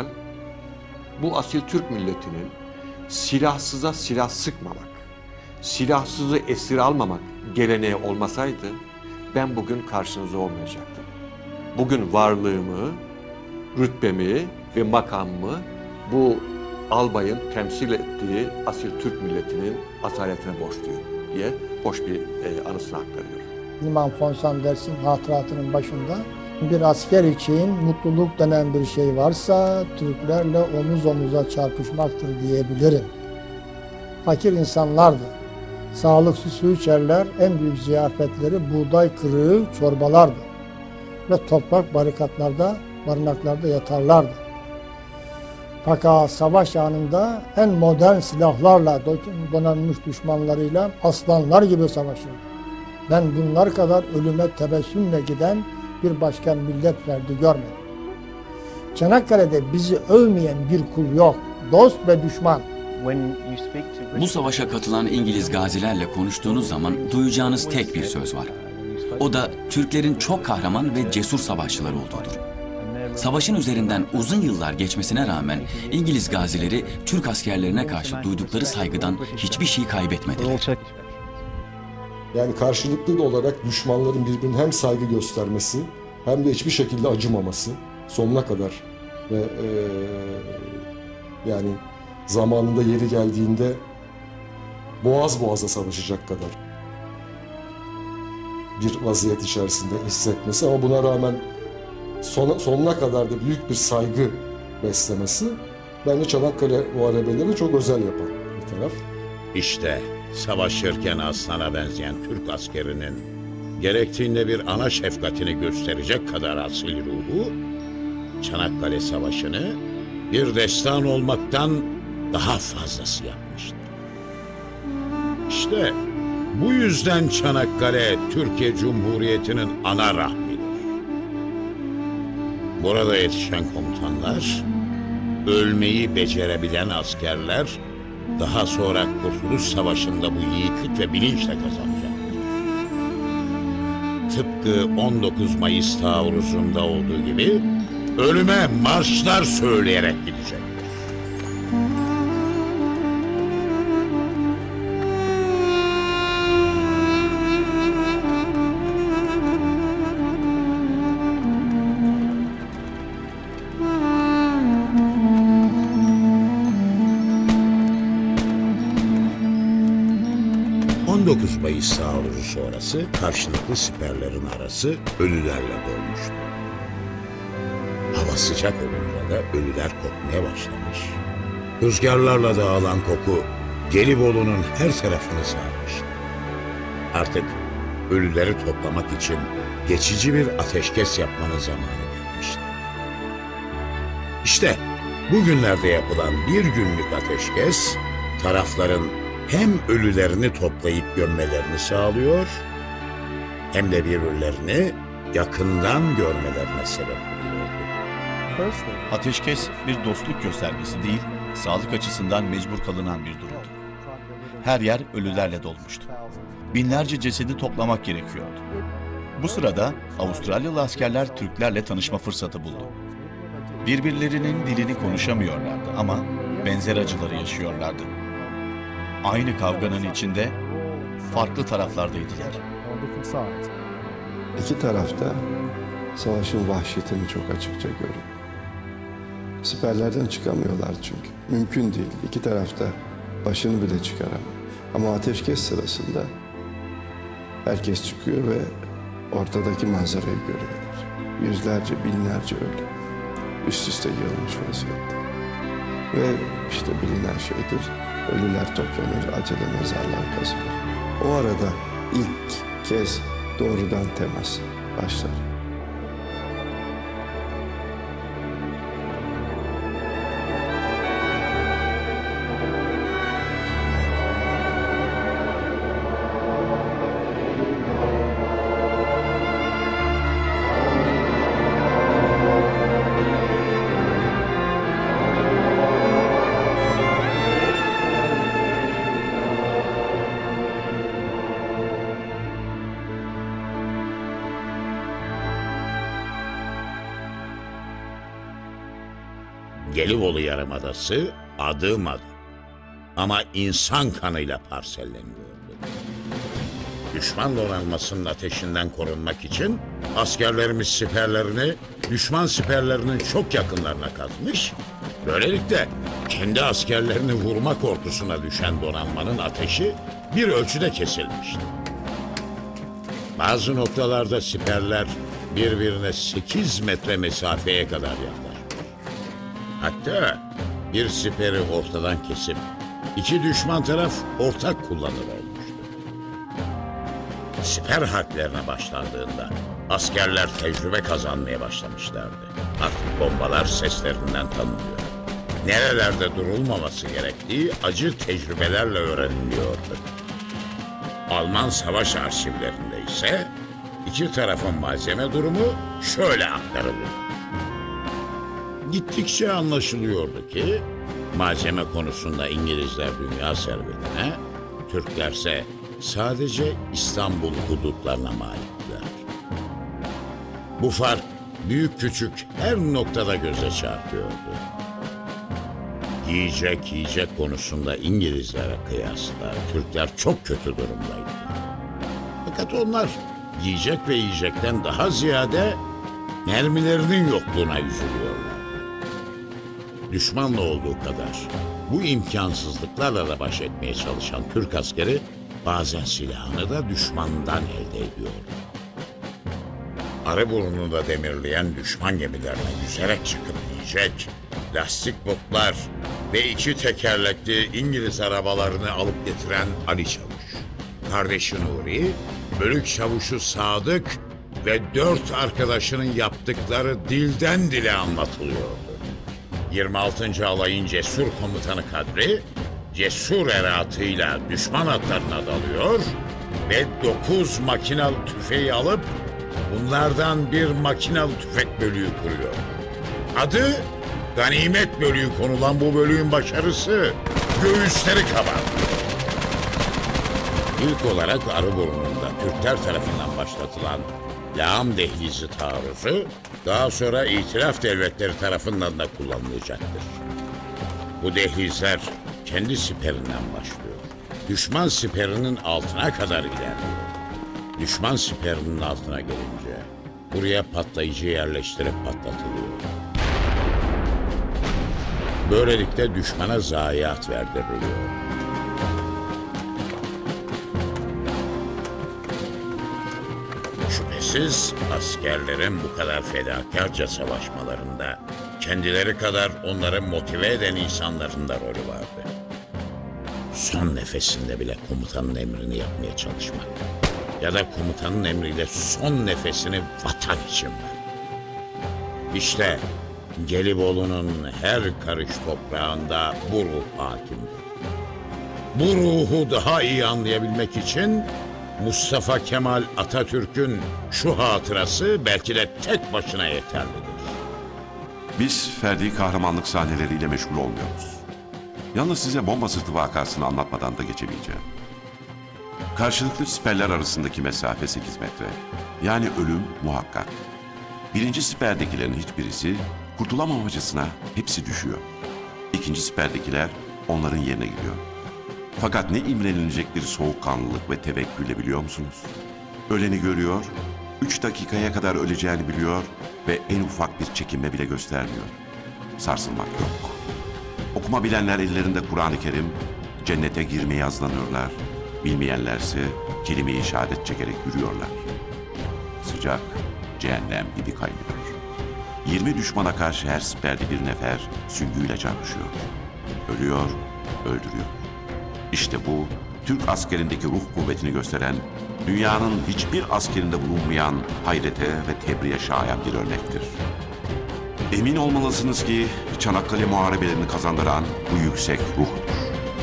bu asil Türk milletinin silahsıza silah sıkmamak, silahsızı esir almamak geleneği olmasaydı ben bugün karşınızda olmayacaktım. Bugün varlığımı, rütbemi ve makamımı bu albayın temsil ettiği asil Türk milletinin asaletine borçluyum diye hoş bir e, anısını aktarıyor. Liman von Sanders'in hatıratının başında bir asker için mutluluk denen bir şey varsa Türklerle omuz omuza çarpışmaktır diyebilirim. Fakir insanlardı. Sağlıksız su içerler, en büyük ziyafetleri buğday kırığı çorbalardı. Ve toprak barikatlarda, barınaklarda yatarlardı. Fakat savaş anında en modern silahlarla donanmış düşmanlarıyla aslanlar gibi savaşırdı. Ben bunlar kadar ölüme tebessümle giden bir başka millet ferdi görmedim. Çanakkale'de bizi övmeyen bir kul yok. Dost ve düşman. Bu savaşa katılan İngiliz gazilerle konuştuğunuz zaman duyacağınız tek bir söz var. O da Türklerin çok kahraman ve cesur savaşçılar olduğudur. Savaşın üzerinden uzun yıllar geçmesine rağmen İngiliz gazileri Türk askerlerine karşı duydukları saygıdan hiçbir şey kaybetmediler. Yani karşılıklı olarak düşmanların birbirine hem saygı göstermesi hem de hiçbir şekilde acımaması sonuna kadar ve e, yani zamanında yeri geldiğinde boğaz boğaza savaşacak kadar bir vaziyet içerisinde hissetmesi ama buna rağmen sona, sonuna kadar da büyük bir saygı beslemesi bence Çanakkale muharebelerini çok özel yapan bir taraf. İşte savaşırken aslana benzeyen Türk askerinin gerektiğinde bir ana şefkatini gösterecek kadar asil ruhu, Çanakkale Savaşı'nı bir destan olmaktan daha fazlası yapmıştır. İşte bu yüzden Çanakkale Türkiye Cumhuriyeti'nin ana rahmidir. Burada yetişen komutanlar, ölmeyi becerebilen askerler, daha sonra Kurtuluş Savaşı'nda bu yiğitlik ve bilinçle kazanacaktır. Tıpkı on dokuz Mayıs taarruzunda olduğu gibi ölüme marşlar söyleyerek gidecektir. on dokuz Mayıs taarruzu sonrası karşılıklı siperlerin arası ölülerle dolmuştu. Hava sıcak olunca da ölüler kokmaya başlamış. Rüzgarlarla dağılan koku Gelibolu'nun her tarafını sarmıştı. Artık ölüleri toplamak için geçici bir ateşkes yapmanın zamanı gelmişti. İşte bugünlerde yapılan bir günlük ateşkes tarafların hem ölülerini toplayıp gömmelerini sağlıyor, hem de birbirlerini yakından görmelerine sebep oluyordu. Ateşkes bir dostluk göstergesi değil, sağlık açısından mecbur kalınan bir durumdu. Her yer ölülerle dolmuştu. Binlerce cesedi toplamak gerekiyordu. Bu sırada Avustralyalı askerler Türklerle tanışma fırsatı buldu. Birbirlerinin dilini konuşamıyorlardı ama benzer acıları yaşıyorlardı. Aynı kavganın içinde farklı taraflardaydılar. İki tarafta savaşın vahşetini çok açıkça görüyor. Siperlerden çıkamıyorlar çünkü. Mümkün değil. İki tarafta başını bile çıkaramıyor. Ama ateşkes sırasında herkes çıkıyor ve ortadaki manzarayı görüyorlar. Yüzlerce, binlerce ölü. Üst üste yığılmış vaziyette. Ve işte bilinen şeydir. Ölüler toplanır, acele mezarlar kazılır. O arada ilk kez doğrudan temas başlar. Gelibolu Yarımadası adım adım ama insan kanıyla parselleniyordu. Düşman donanmasının ateşinden korunmak için askerlerimiz siperlerini düşman siperlerinin çok yakınlarına kazmış, böylelikle kendi askerlerini vurma korkusuna düşen donanmanın ateşi bir ölçüde kesilmişti. Bazı noktalarda siperler birbirine sekiz metre mesafeye kadar yaklaşmış. Hatta bir siperi ortadan kesip iki düşman taraf ortak kullanır olmuştu. Siper harplerine başlandığında askerler tecrübe kazanmaya başlamışlardı. Artık bombalar seslerinden tanınıyor. Nerelerde durulmaması gerektiği acı tecrübelerle öğreniliyordu. Alman savaş arşivlerinde ise iki tarafın malzeme durumu şöyle aktarılıyor. Gittikçe anlaşılıyordu ki malzeme konusunda İngilizler dünya servetine, Türklerse sadece İstanbul hudutlarına maliktiler. Bu fark büyük küçük her noktada göze çarpıyordu. Yiyecek yiyecek konusunda İngilizlere kıyasla Türkler çok kötü durumdaydı. Fakat onlar yiyecek ve yiyecekten daha ziyade mermilerinin yokluğuna üzülüyorlar. Düşmanla olduğu kadar bu imkansızlıklarla da baş etmeye çalışan Türk askeri bazen silahını da düşmandan elde ediyordu. Arıburnu'nda demirleyen düşman gemilerine yüzerek çıkıp yiyecek, lastik botlar, ve iki tekerlekli İngiliz arabalarını alıp getiren Ali Çavuş, kardeşi Nuri, bölük çavuşu Sadık ve dört arkadaşının yaptıkları dilden dile anlatılıyordu. yirmi altıncı alayın cesur komutanı Kadri, cesur eratıyla düşman atlarına dalıyor ve dokuz makinalı tüfeği alıp bunlardan bir makinalı tüfek bölüğü kuruyor. Adı ganimet bölüğü konulan bu bölüğün başarısı göğüsleri kabardı. İlk olarak Arıburnu'nda Türkler tarafından başlatılan Lağım Dehlizi taarruzu daha sonra İtilaf Devletleri tarafından da kullanılacaktır. Bu dehlizler kendi siperinden başlıyor. Düşman siperinin altına kadar ilerliyor. Düşman siperinin altına gelince buraya patlayıcı yerleştirip patlatılıyor. Böylelikle düşmana zayiat verdiriliyor. Şüphesiz askerlerin bu kadar fedakarca savaşmalarında kendileri kadar onları motive eden insanların da rolü vardı. Son nefesinde bile komutanın emrini yapmaya çalışmak ya da komutanın emriyle son nefesini vatan için vermek. İşte Gelibolu'nun her karış toprağında bu ruh hakimdir. Bu ruhu daha iyi anlayabilmek için Mustafa Kemal Atatürk'ün şu hatırası belki de tek başına yeterlidir. Biz ferdi kahramanlık sahneleriyle meşgul olmuyoruz. Yalnız size bomba sırtı vakasını anlatmadan da geçemeyeceğim. Karşılıklı siperler arasındaki mesafe sekiz metre. Yani ölüm muhakkak. Birinci siperdekilerin hiçbirisi kurtulamamacasına hepsi düşüyor. İkinci siperdekiler onların yerine gidiyor. Fakat ne imrenilecek bir soğukkanlılık ve tevekkülle biliyor musunuz? Öleni görüyor, üç dakikaya kadar öleceğini biliyor ve en ufak bir çekinme bile göstermiyor. Sarsılmak yok. Okuma bilenler ellerinde Kur'an-ı Kerim, cennete girmeye hazırlanıyorlar. Bilmeyenlerse kelime-i şehadet çekerek yürüyorlar. Sıcak, cehennem gibi kaynıyor. Yirmi düşmana karşı her siperde bir nefer süngüyle çarpışıyor. Ölüyor, öldürüyor. İşte bu, Türk askerindeki ruh kuvvetini gösteren, dünyanın hiçbir askerinde bulunmayan hayrete ve tebriğe şayan bir örnektir. Emin olmalısınız ki Çanakkale muharebelerini kazandıran bu yüksek ruhtur.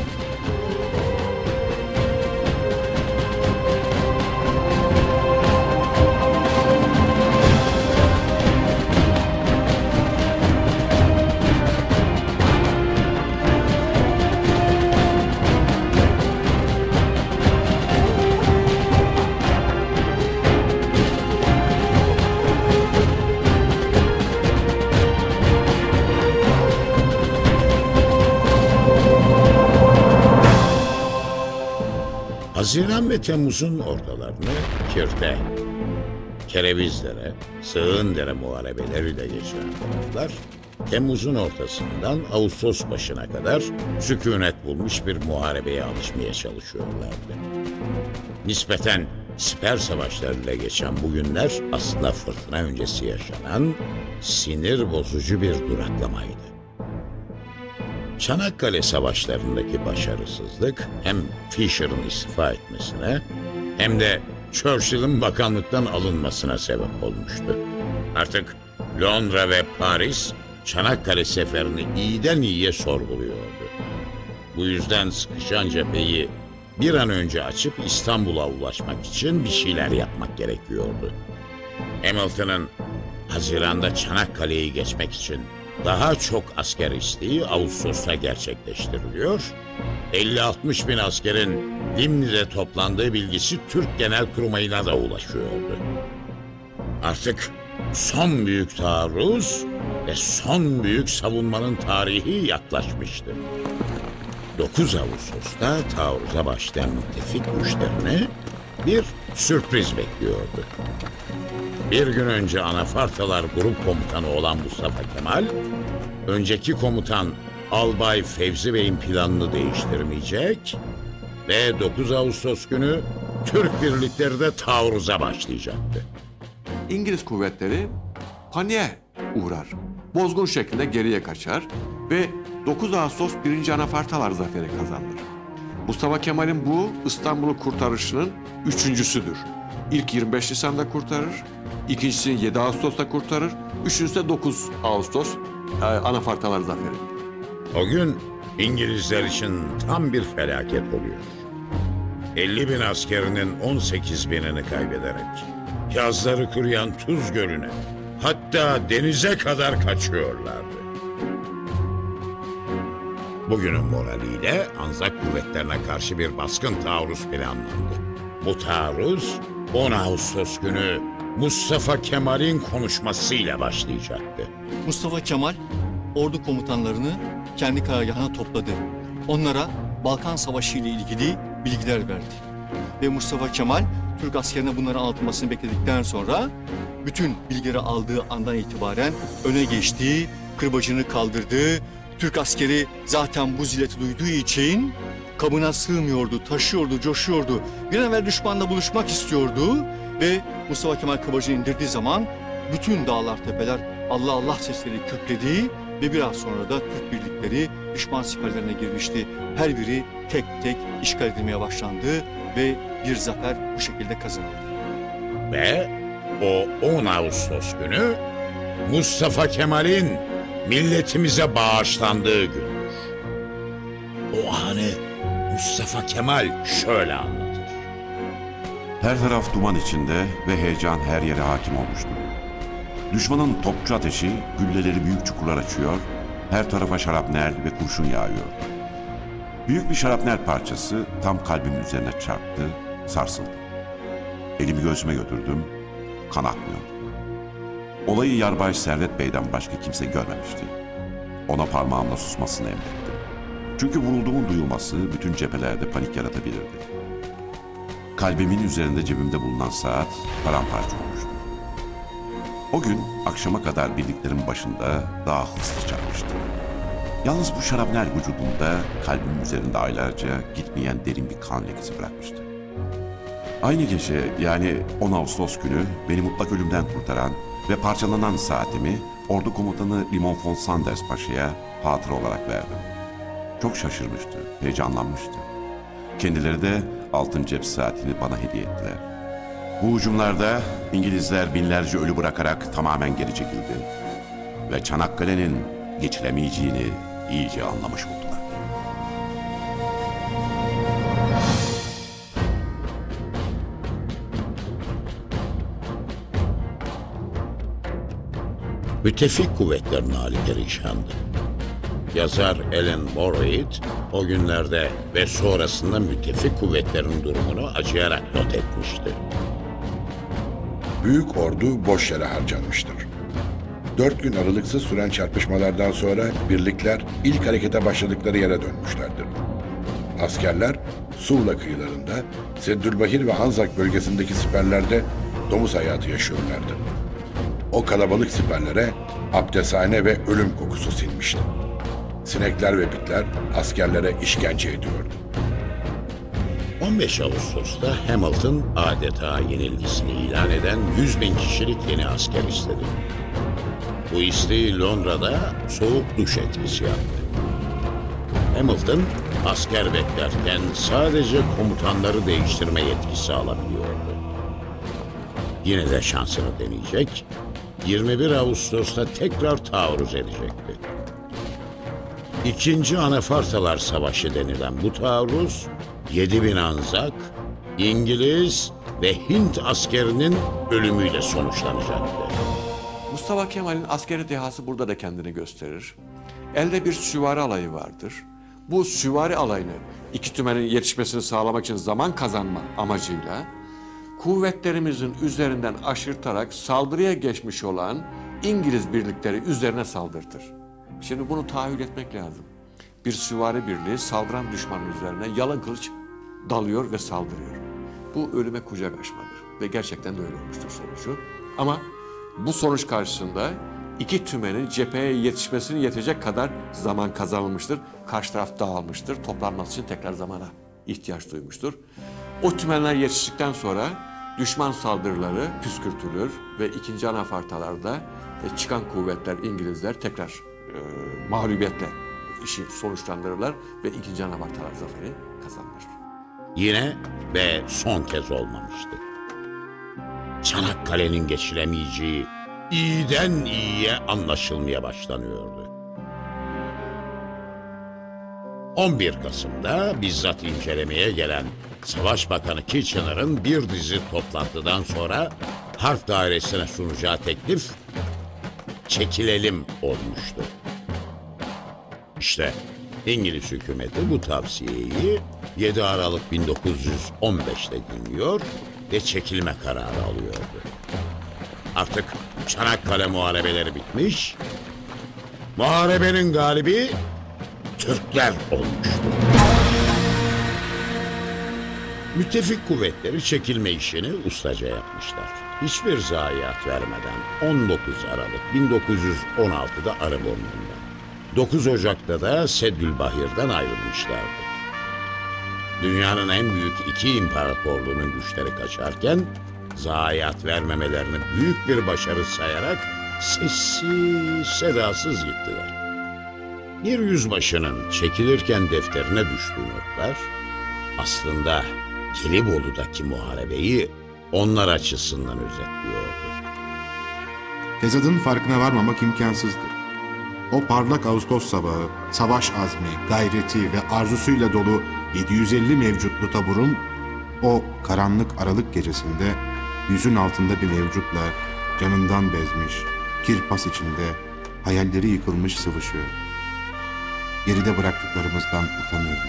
Haziran ve Temmuz'un ortalarını Kirte, Kerevizdere, Sığındere muharebeleriyle geçiren taraflar, Temmuz'un ortasından Ağustos başına kadar sükunet bulmuş bir muharebeye alışmaya çalışıyorlardı. Nispeten siper savaşlarıyla geçen bu günler aslında fırtına öncesi yaşanan sinir bozucu bir duraklamaydı. Çanakkale savaşlarındaki başarısızlık hem Fisher'ın istifa etmesine hem de Churchill'in bakanlıktan alınmasına sebep olmuştu. Artık Londra ve Paris Çanakkale seferini iyiden iyiye sorguluyordu. Bu yüzden sıkışan cepheyi bir an önce açıp İstanbul'a ulaşmak için bir şeyler yapmak gerekiyordu. Hamilton'ın Haziran'da Çanakkale'yi geçmek için daha çok asker isteği Ağustos'ta gerçekleştiriliyor. elli altmış bin askerin Limni'de toplandığı bilgisi Türk Genelkurmayı'na da ulaşıyordu. Artık son büyük taarruz ve son büyük savunmanın tarihi yaklaşmıştı. dokuz Ağustos'ta taarruza başlayan müttefik güçlerini bir sürpriz bekliyordu. Bir gün önce Anafartalar Grup Komutanı olan Mustafa Kemal, önceki komutan Albay Fevzi Bey'in planını değiştirmeyecek ve dokuz Ağustos günü Türk birlikleri de taarruza başlayacaktı. İngiliz kuvvetleri paniğe uğrar. Bozgun şeklinde geriye kaçar ve dokuz Ağustos birinci Anafartalar Zaferi kazanılır. Mustafa Kemal'in bu İstanbul'u kurtarışının üçüncüsüdür. İlk yirmi beş Nisan'da kurtarır, ikincisini yedi Ağustos'ta kurtarır, üçüncüsü de dokuz Ağustos e, Anafartalar Zaferi. O gün İngilizler için tam bir felaket oluyor. elli bin askerinin on sekiz binini kaybederek yazları kuruyan Tuz Gölü'ne, hatta denize kadar kaçıyorlardı. Bugünün moraliyle Anzak kuvvetlerine karşı bir baskın taarruz planlandı. Bu taarruz on Ağustos günü Mustafa Kemal'in konuşmasıyla başlayacaktı. Mustafa Kemal ordu komutanlarını kendi karargahına topladı. Onlara Balkan Savaşı ile ilgili bilgiler verdi. Ve Mustafa Kemal Türk askerine bunları anlatmasını bekledikten sonra bütün bilgileri aldığı andan itibaren öne geçti, kırbacını kaldırdı. Türk askeri zaten bu zileti duyduğu için kabına sığmıyordu, taşıyordu, coşuyordu. Bir an evvel düşmanla buluşmak istiyordu ve Mustafa Kemal kırbacını indirdiği zaman bütün dağlar, tepeler Allah Allah sesleri kükredi ve biraz sonra da Türk birlikleri düşman siperlerine girmişti. Her biri tek tek işgal edilmeye başlandı ve bir zafer bu şekilde kazanıldı. Ve o on Ağustos günü Mustafa Kemal'in milletimize bağışlandığı gündür. O anı Mustafa Kemal şöyle anlatır. Her taraf duman içinde ve heyecan her yere hakim olmuştu. Düşmanın topçu ateşi gülleleri büyük çukurlar açıyor, her tarafa şarapnel ve kurşun yağıyor. Büyük bir şarapnel parçası tam kalbimin üzerine çarptı, sarsıldı. Elimi göğsüme götürdüm, kan akmıyor. Olayı Yarbay Servet Bey'den başka kimse görmemişti. Ona parmağımla susmasını emrettim. Çünkü vurulduğumun duyulması bütün cephelerde panik yaratabilirdi. Kalbimin üzerinde cebimde bulunan saat paramparça olmuştu. O gün akşama kadar birliklerin başında daha hızlı çarpmıştı. Yalnız bu şarapnel vücudumda kalbimin üzerinde aylarca gitmeyen derin bir kan lekesi bırakmıştı. Aynı gece yani on Ağustos günü beni mutlak ölümden kurtaran ve parçalanan saatimi ordu komutanı Limon von Sanders Paşa'ya hatıra olarak verdim. Çok şaşırmıştı, heyecanlanmıştı. Kendileri de altın cep saatini bana hediye ettiler. Bu hücumlarda İngilizler binlerce ölü bırakarak tamamen geri çekildi. Ve Çanakkale'nin geçilemeyeceğini iyice anlamış oldular. Müttefik kuvvetlerin hali perişandı. Yazar Alan Morreid o günlerde ve sonrasında müttefik kuvvetlerin durumunu acıyarak not etmişti. Büyük ordu boş yere harcanmıştır. Dört gün aralıksız süren çarpışmalardan sonra birlikler ilk harekete başladıkları yere dönmüşlerdir. Askerler Suvla kıyılarında, Seddülbahir ve Anzak bölgesindeki siperlerde domuz hayatı yaşıyorlardı. O kalabalık siperlere abdesthane ve ölüm kokusu sinmişti. Sinekler ve bitler askerlere işkence ediyordu. on beş Ağustos'ta Hamilton adeta yenilgisini ilan eden yüz bin kişilik yeni asker istedi. Bu isteği Londra'da soğuk duş etkisi yaptı. Hamilton asker beklerken sadece komutanları değiştirme yetkisi alabiliyordu. Yine de şansını deneyecek, yirmi bir Ağustos'ta tekrar taarruz edecekti. İkinci Anafartalar Savaşı denilen bu taarruz, yedi bin Anzak, İngiliz ve Hint askerinin ölümüyle sonuçlanacaktı. Mustafa Kemal'in askeri dehası burada da kendini gösterir. Elde bir süvari alayı vardır. Bu süvari alayını iki tümenin yetişmesini sağlamak için zaman kazanma amacıyla kuvvetlerimizin üzerinden aşırtarak saldırıya geçmiş olan İngiliz birlikleri üzerine saldırtır. Şimdi bunu tahayyül etmek lazım. Bir süvari birliği saldıran düşmanın üzerine yalın kılıç dalıyor ve saldırıyor. Bu ölüme kucak açmadır ve gerçekten de öyle olmuştur sonucu. Ama bu sonuç karşısında iki tümenin cepheye yetişmesini yetecek kadar zaman kazanılmıştır. Karşı taraf dağılmıştır. Toplanması için tekrar zamana ihtiyaç duymuştur. O tümenler yetiştikten sonra düşman saldırıları püskürtülür ve ikinci Anafartalarda çıkan kuvvetler İngilizler tekrar e, mağlubiyetle işi sonuçlandırırlar ve ikinci Anahtar zaferi kazanılır. Yine ve son kez olmamıştı. Çanakkale'nin geçilemeyeceği iyiden iyiye anlaşılmaya başlanıyordu. on bir Kasım'da bizzat incelemeye gelen Savaş Bakanı Kitchener'ın bir dizi toplantıdan sonra Harp Dairesi'ne sunacağı teklif çekilelim olmuştu. İşte İngiliz hükümeti bu tavsiyeyi yedi Aralık bin dokuz yüz on beş'te dinliyor ve çekilme kararı alıyordu. Artık Çanakkale muharebeleri bitmiş, muharebenin galibi Türkler olmuştu. Müttefik kuvvetleri çekilme işini ustaca yapmışlar. Hiçbir zayiat vermeden on dokuz Aralık bin dokuz yüz on altı'da Arıburnu'ndan, dokuz Ocak'ta da Seddülbahir'den ayrılmışlardı. Dünyanın en büyük iki imparatorluğunun güçleri kaçarken, zayiat vermemelerini büyük bir başarı sayarak sessiz sedasız yıktılar. Bir yüzbaşının çekilirken defterine düştüğü notlar, aslında Gelibolu'daki muharebeyi onlar açısından özetliyordu. Tezadın farkına varmamak imkansızdı. O parlak Ağustos sabahı, savaş azmi, gayreti ve arzusuyla dolu yedi yüz elli mevcutlu taburun, o karanlık Aralık gecesinde yüzün altında bir mevcutla canından bezmiş, kirpas içinde, hayalleri yıkılmış sıvışıyor. Geride bıraktıklarımızdan utanıyorum.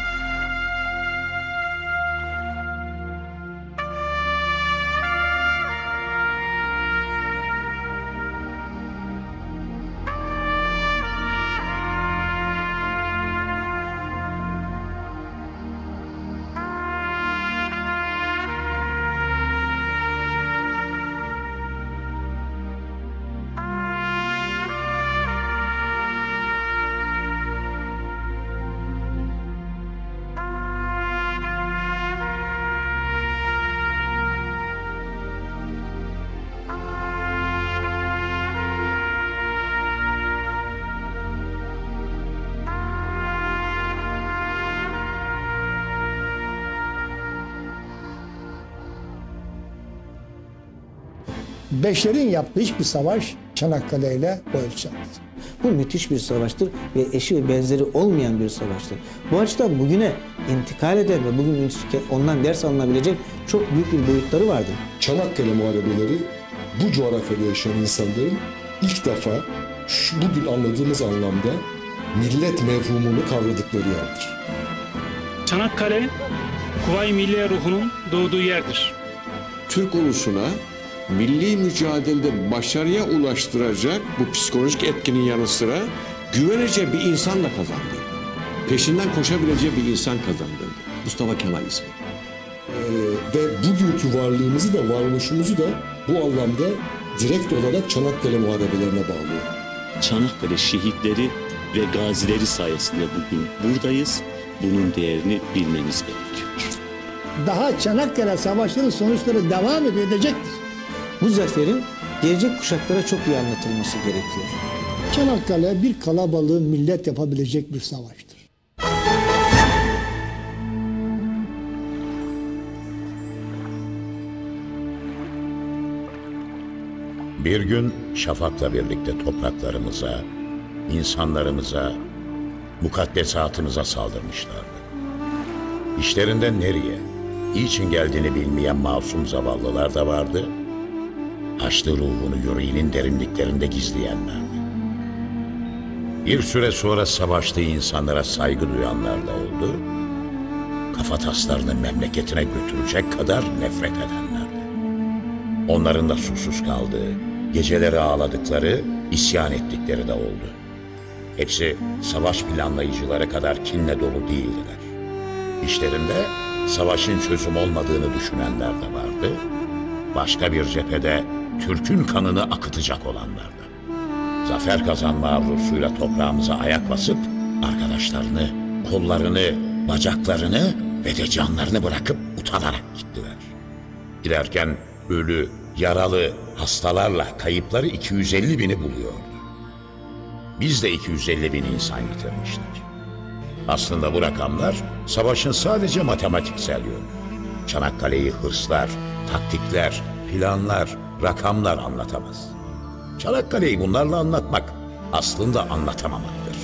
Beşlerin yaptığı hiçbir savaş Çanakkale ile bu ölçemez. Bu müthiş bir savaştır ve eşi ve benzeri olmayan bir savaştır. Bu açıdan bugüne intikal eden ve bugün ondan ders alınabilecek çok büyük bir boyutları vardır. Çanakkale muharebeleri bu coğrafyada yaşayan insanların ilk defa şu bugün anladığımız anlamda millet mefhumunu kavradıkları yerdir. Çanakkale, Kuvayi Milliye ruhunun doğduğu yerdir. Türk ulusuna milli mücadelede başarıya ulaştıracak bu psikolojik etkinin yanı sıra güvenece bir insanla kazandı. Peşinden koşabileceği bir insan kazandırdı. Mustafa Kemal ismi. Ee, ve bugünkü varlığımızı da varoluşumuzu da bu anlamda direkt olarak Çanakkale muharebelerine bağlıyor. Çanakkale şehitleri ve gazileri sayesinde bugün buradayız. Bunun değerini bilmeniz gerekiyor. Daha Çanakkale Savaşı'nın sonuçları devam edecektir. Bu zaferin gelecek kuşaklara çok iyi anlatılması gerekiyor. Çanakkale bir kalabalığı millet yapabilecek bir savaştır. Bir gün şafakla birlikte topraklarımıza, insanlarımıza, mukaddesatımıza saldırmışlardı. İşlerinden nereye, niçin geldiğini bilmeyen masum zavallılar da vardı. Haçlı ruhunu yüreğinin derinliklerinde gizleyenlerdi. Bir süre sonra savaştığı insanlara saygı duyanlar da oldu. Kafataslarını memleketine götürecek kadar nefret edenlerdi. Onların da susuz kaldığı, geceleri ağladıkları, isyan ettikleri de oldu. Hepsi savaş planlayıcıları kadar kinle dolu değildiler. İşlerinde savaşın çözüm olmadığını düşünenler de vardı. Başka bir cephede Türk'ün kanını akıtacak olanlar da. Zafer kazanma arzusuyla toprağımıza ayak basıp arkadaşlarını, kollarını, bacaklarını ve de canlarını bırakıp utanarak gittiler. Giderken ölü, yaralı, hastalarla kayıpları iki yüz elli bini buluyordu. Biz de iki yüz elli bin insan yitirmiştik. Aslında bu rakamlar savaşın sadece matematiksel yönü. Çanakkale'yi hırslar, taktikler, planlar, rakamlar anlatamaz. Çanakkale'yi bunlarla anlatmak aslında anlatamamaktır.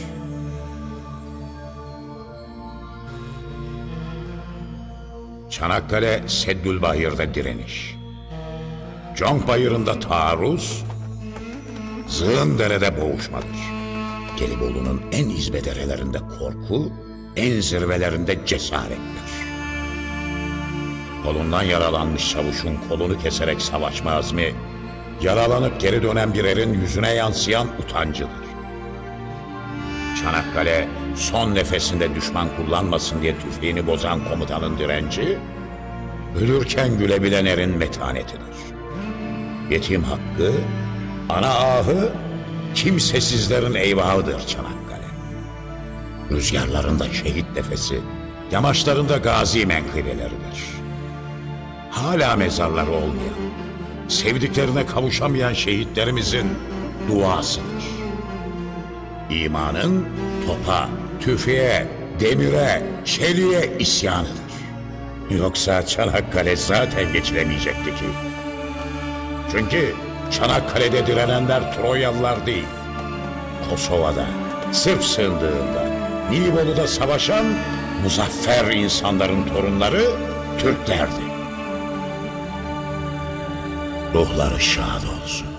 Çanakkale, Seddülbahir'de direniş. Conk Bayırı'nda taarruz, Zığındere'de boğuşmadır. Gelibolu'nun en izbederelerinde korku, en zirvelerinde cesarettir. Kolundan yaralanmış çavuşun kolunu keserek savaşma azmi, yaralanıp geri dönen bir erin yüzüne yansıyan utancıdır. Çanakkale, son nefesinde düşman kullanmasın diye tüfeğini bozan komutanın direnci, ölürken gülebilen erin metanetidir. Yetim hakkı, ana ahı, kimsesizlerin eyvahıdır Çanakkale. Rüzgarlarında şehit nefesi, yamaçlarında gazi menkıbeleridir. Hala mezarları olmayan, sevdiklerine kavuşamayan şehitlerimizin duasıdır. İmanın topa, tüfeğe, demire, çeliğe isyanıdır. Yoksa Çanakkale zaten geçilemeyecekti ki. Çünkü Çanakkale'de direnenler Troyalılar değil. Kosova'da, Sırp sığındığında, Nibolu'da savaşan muzaffer insanların torunları Türklerdi. Ruhları şad olsun.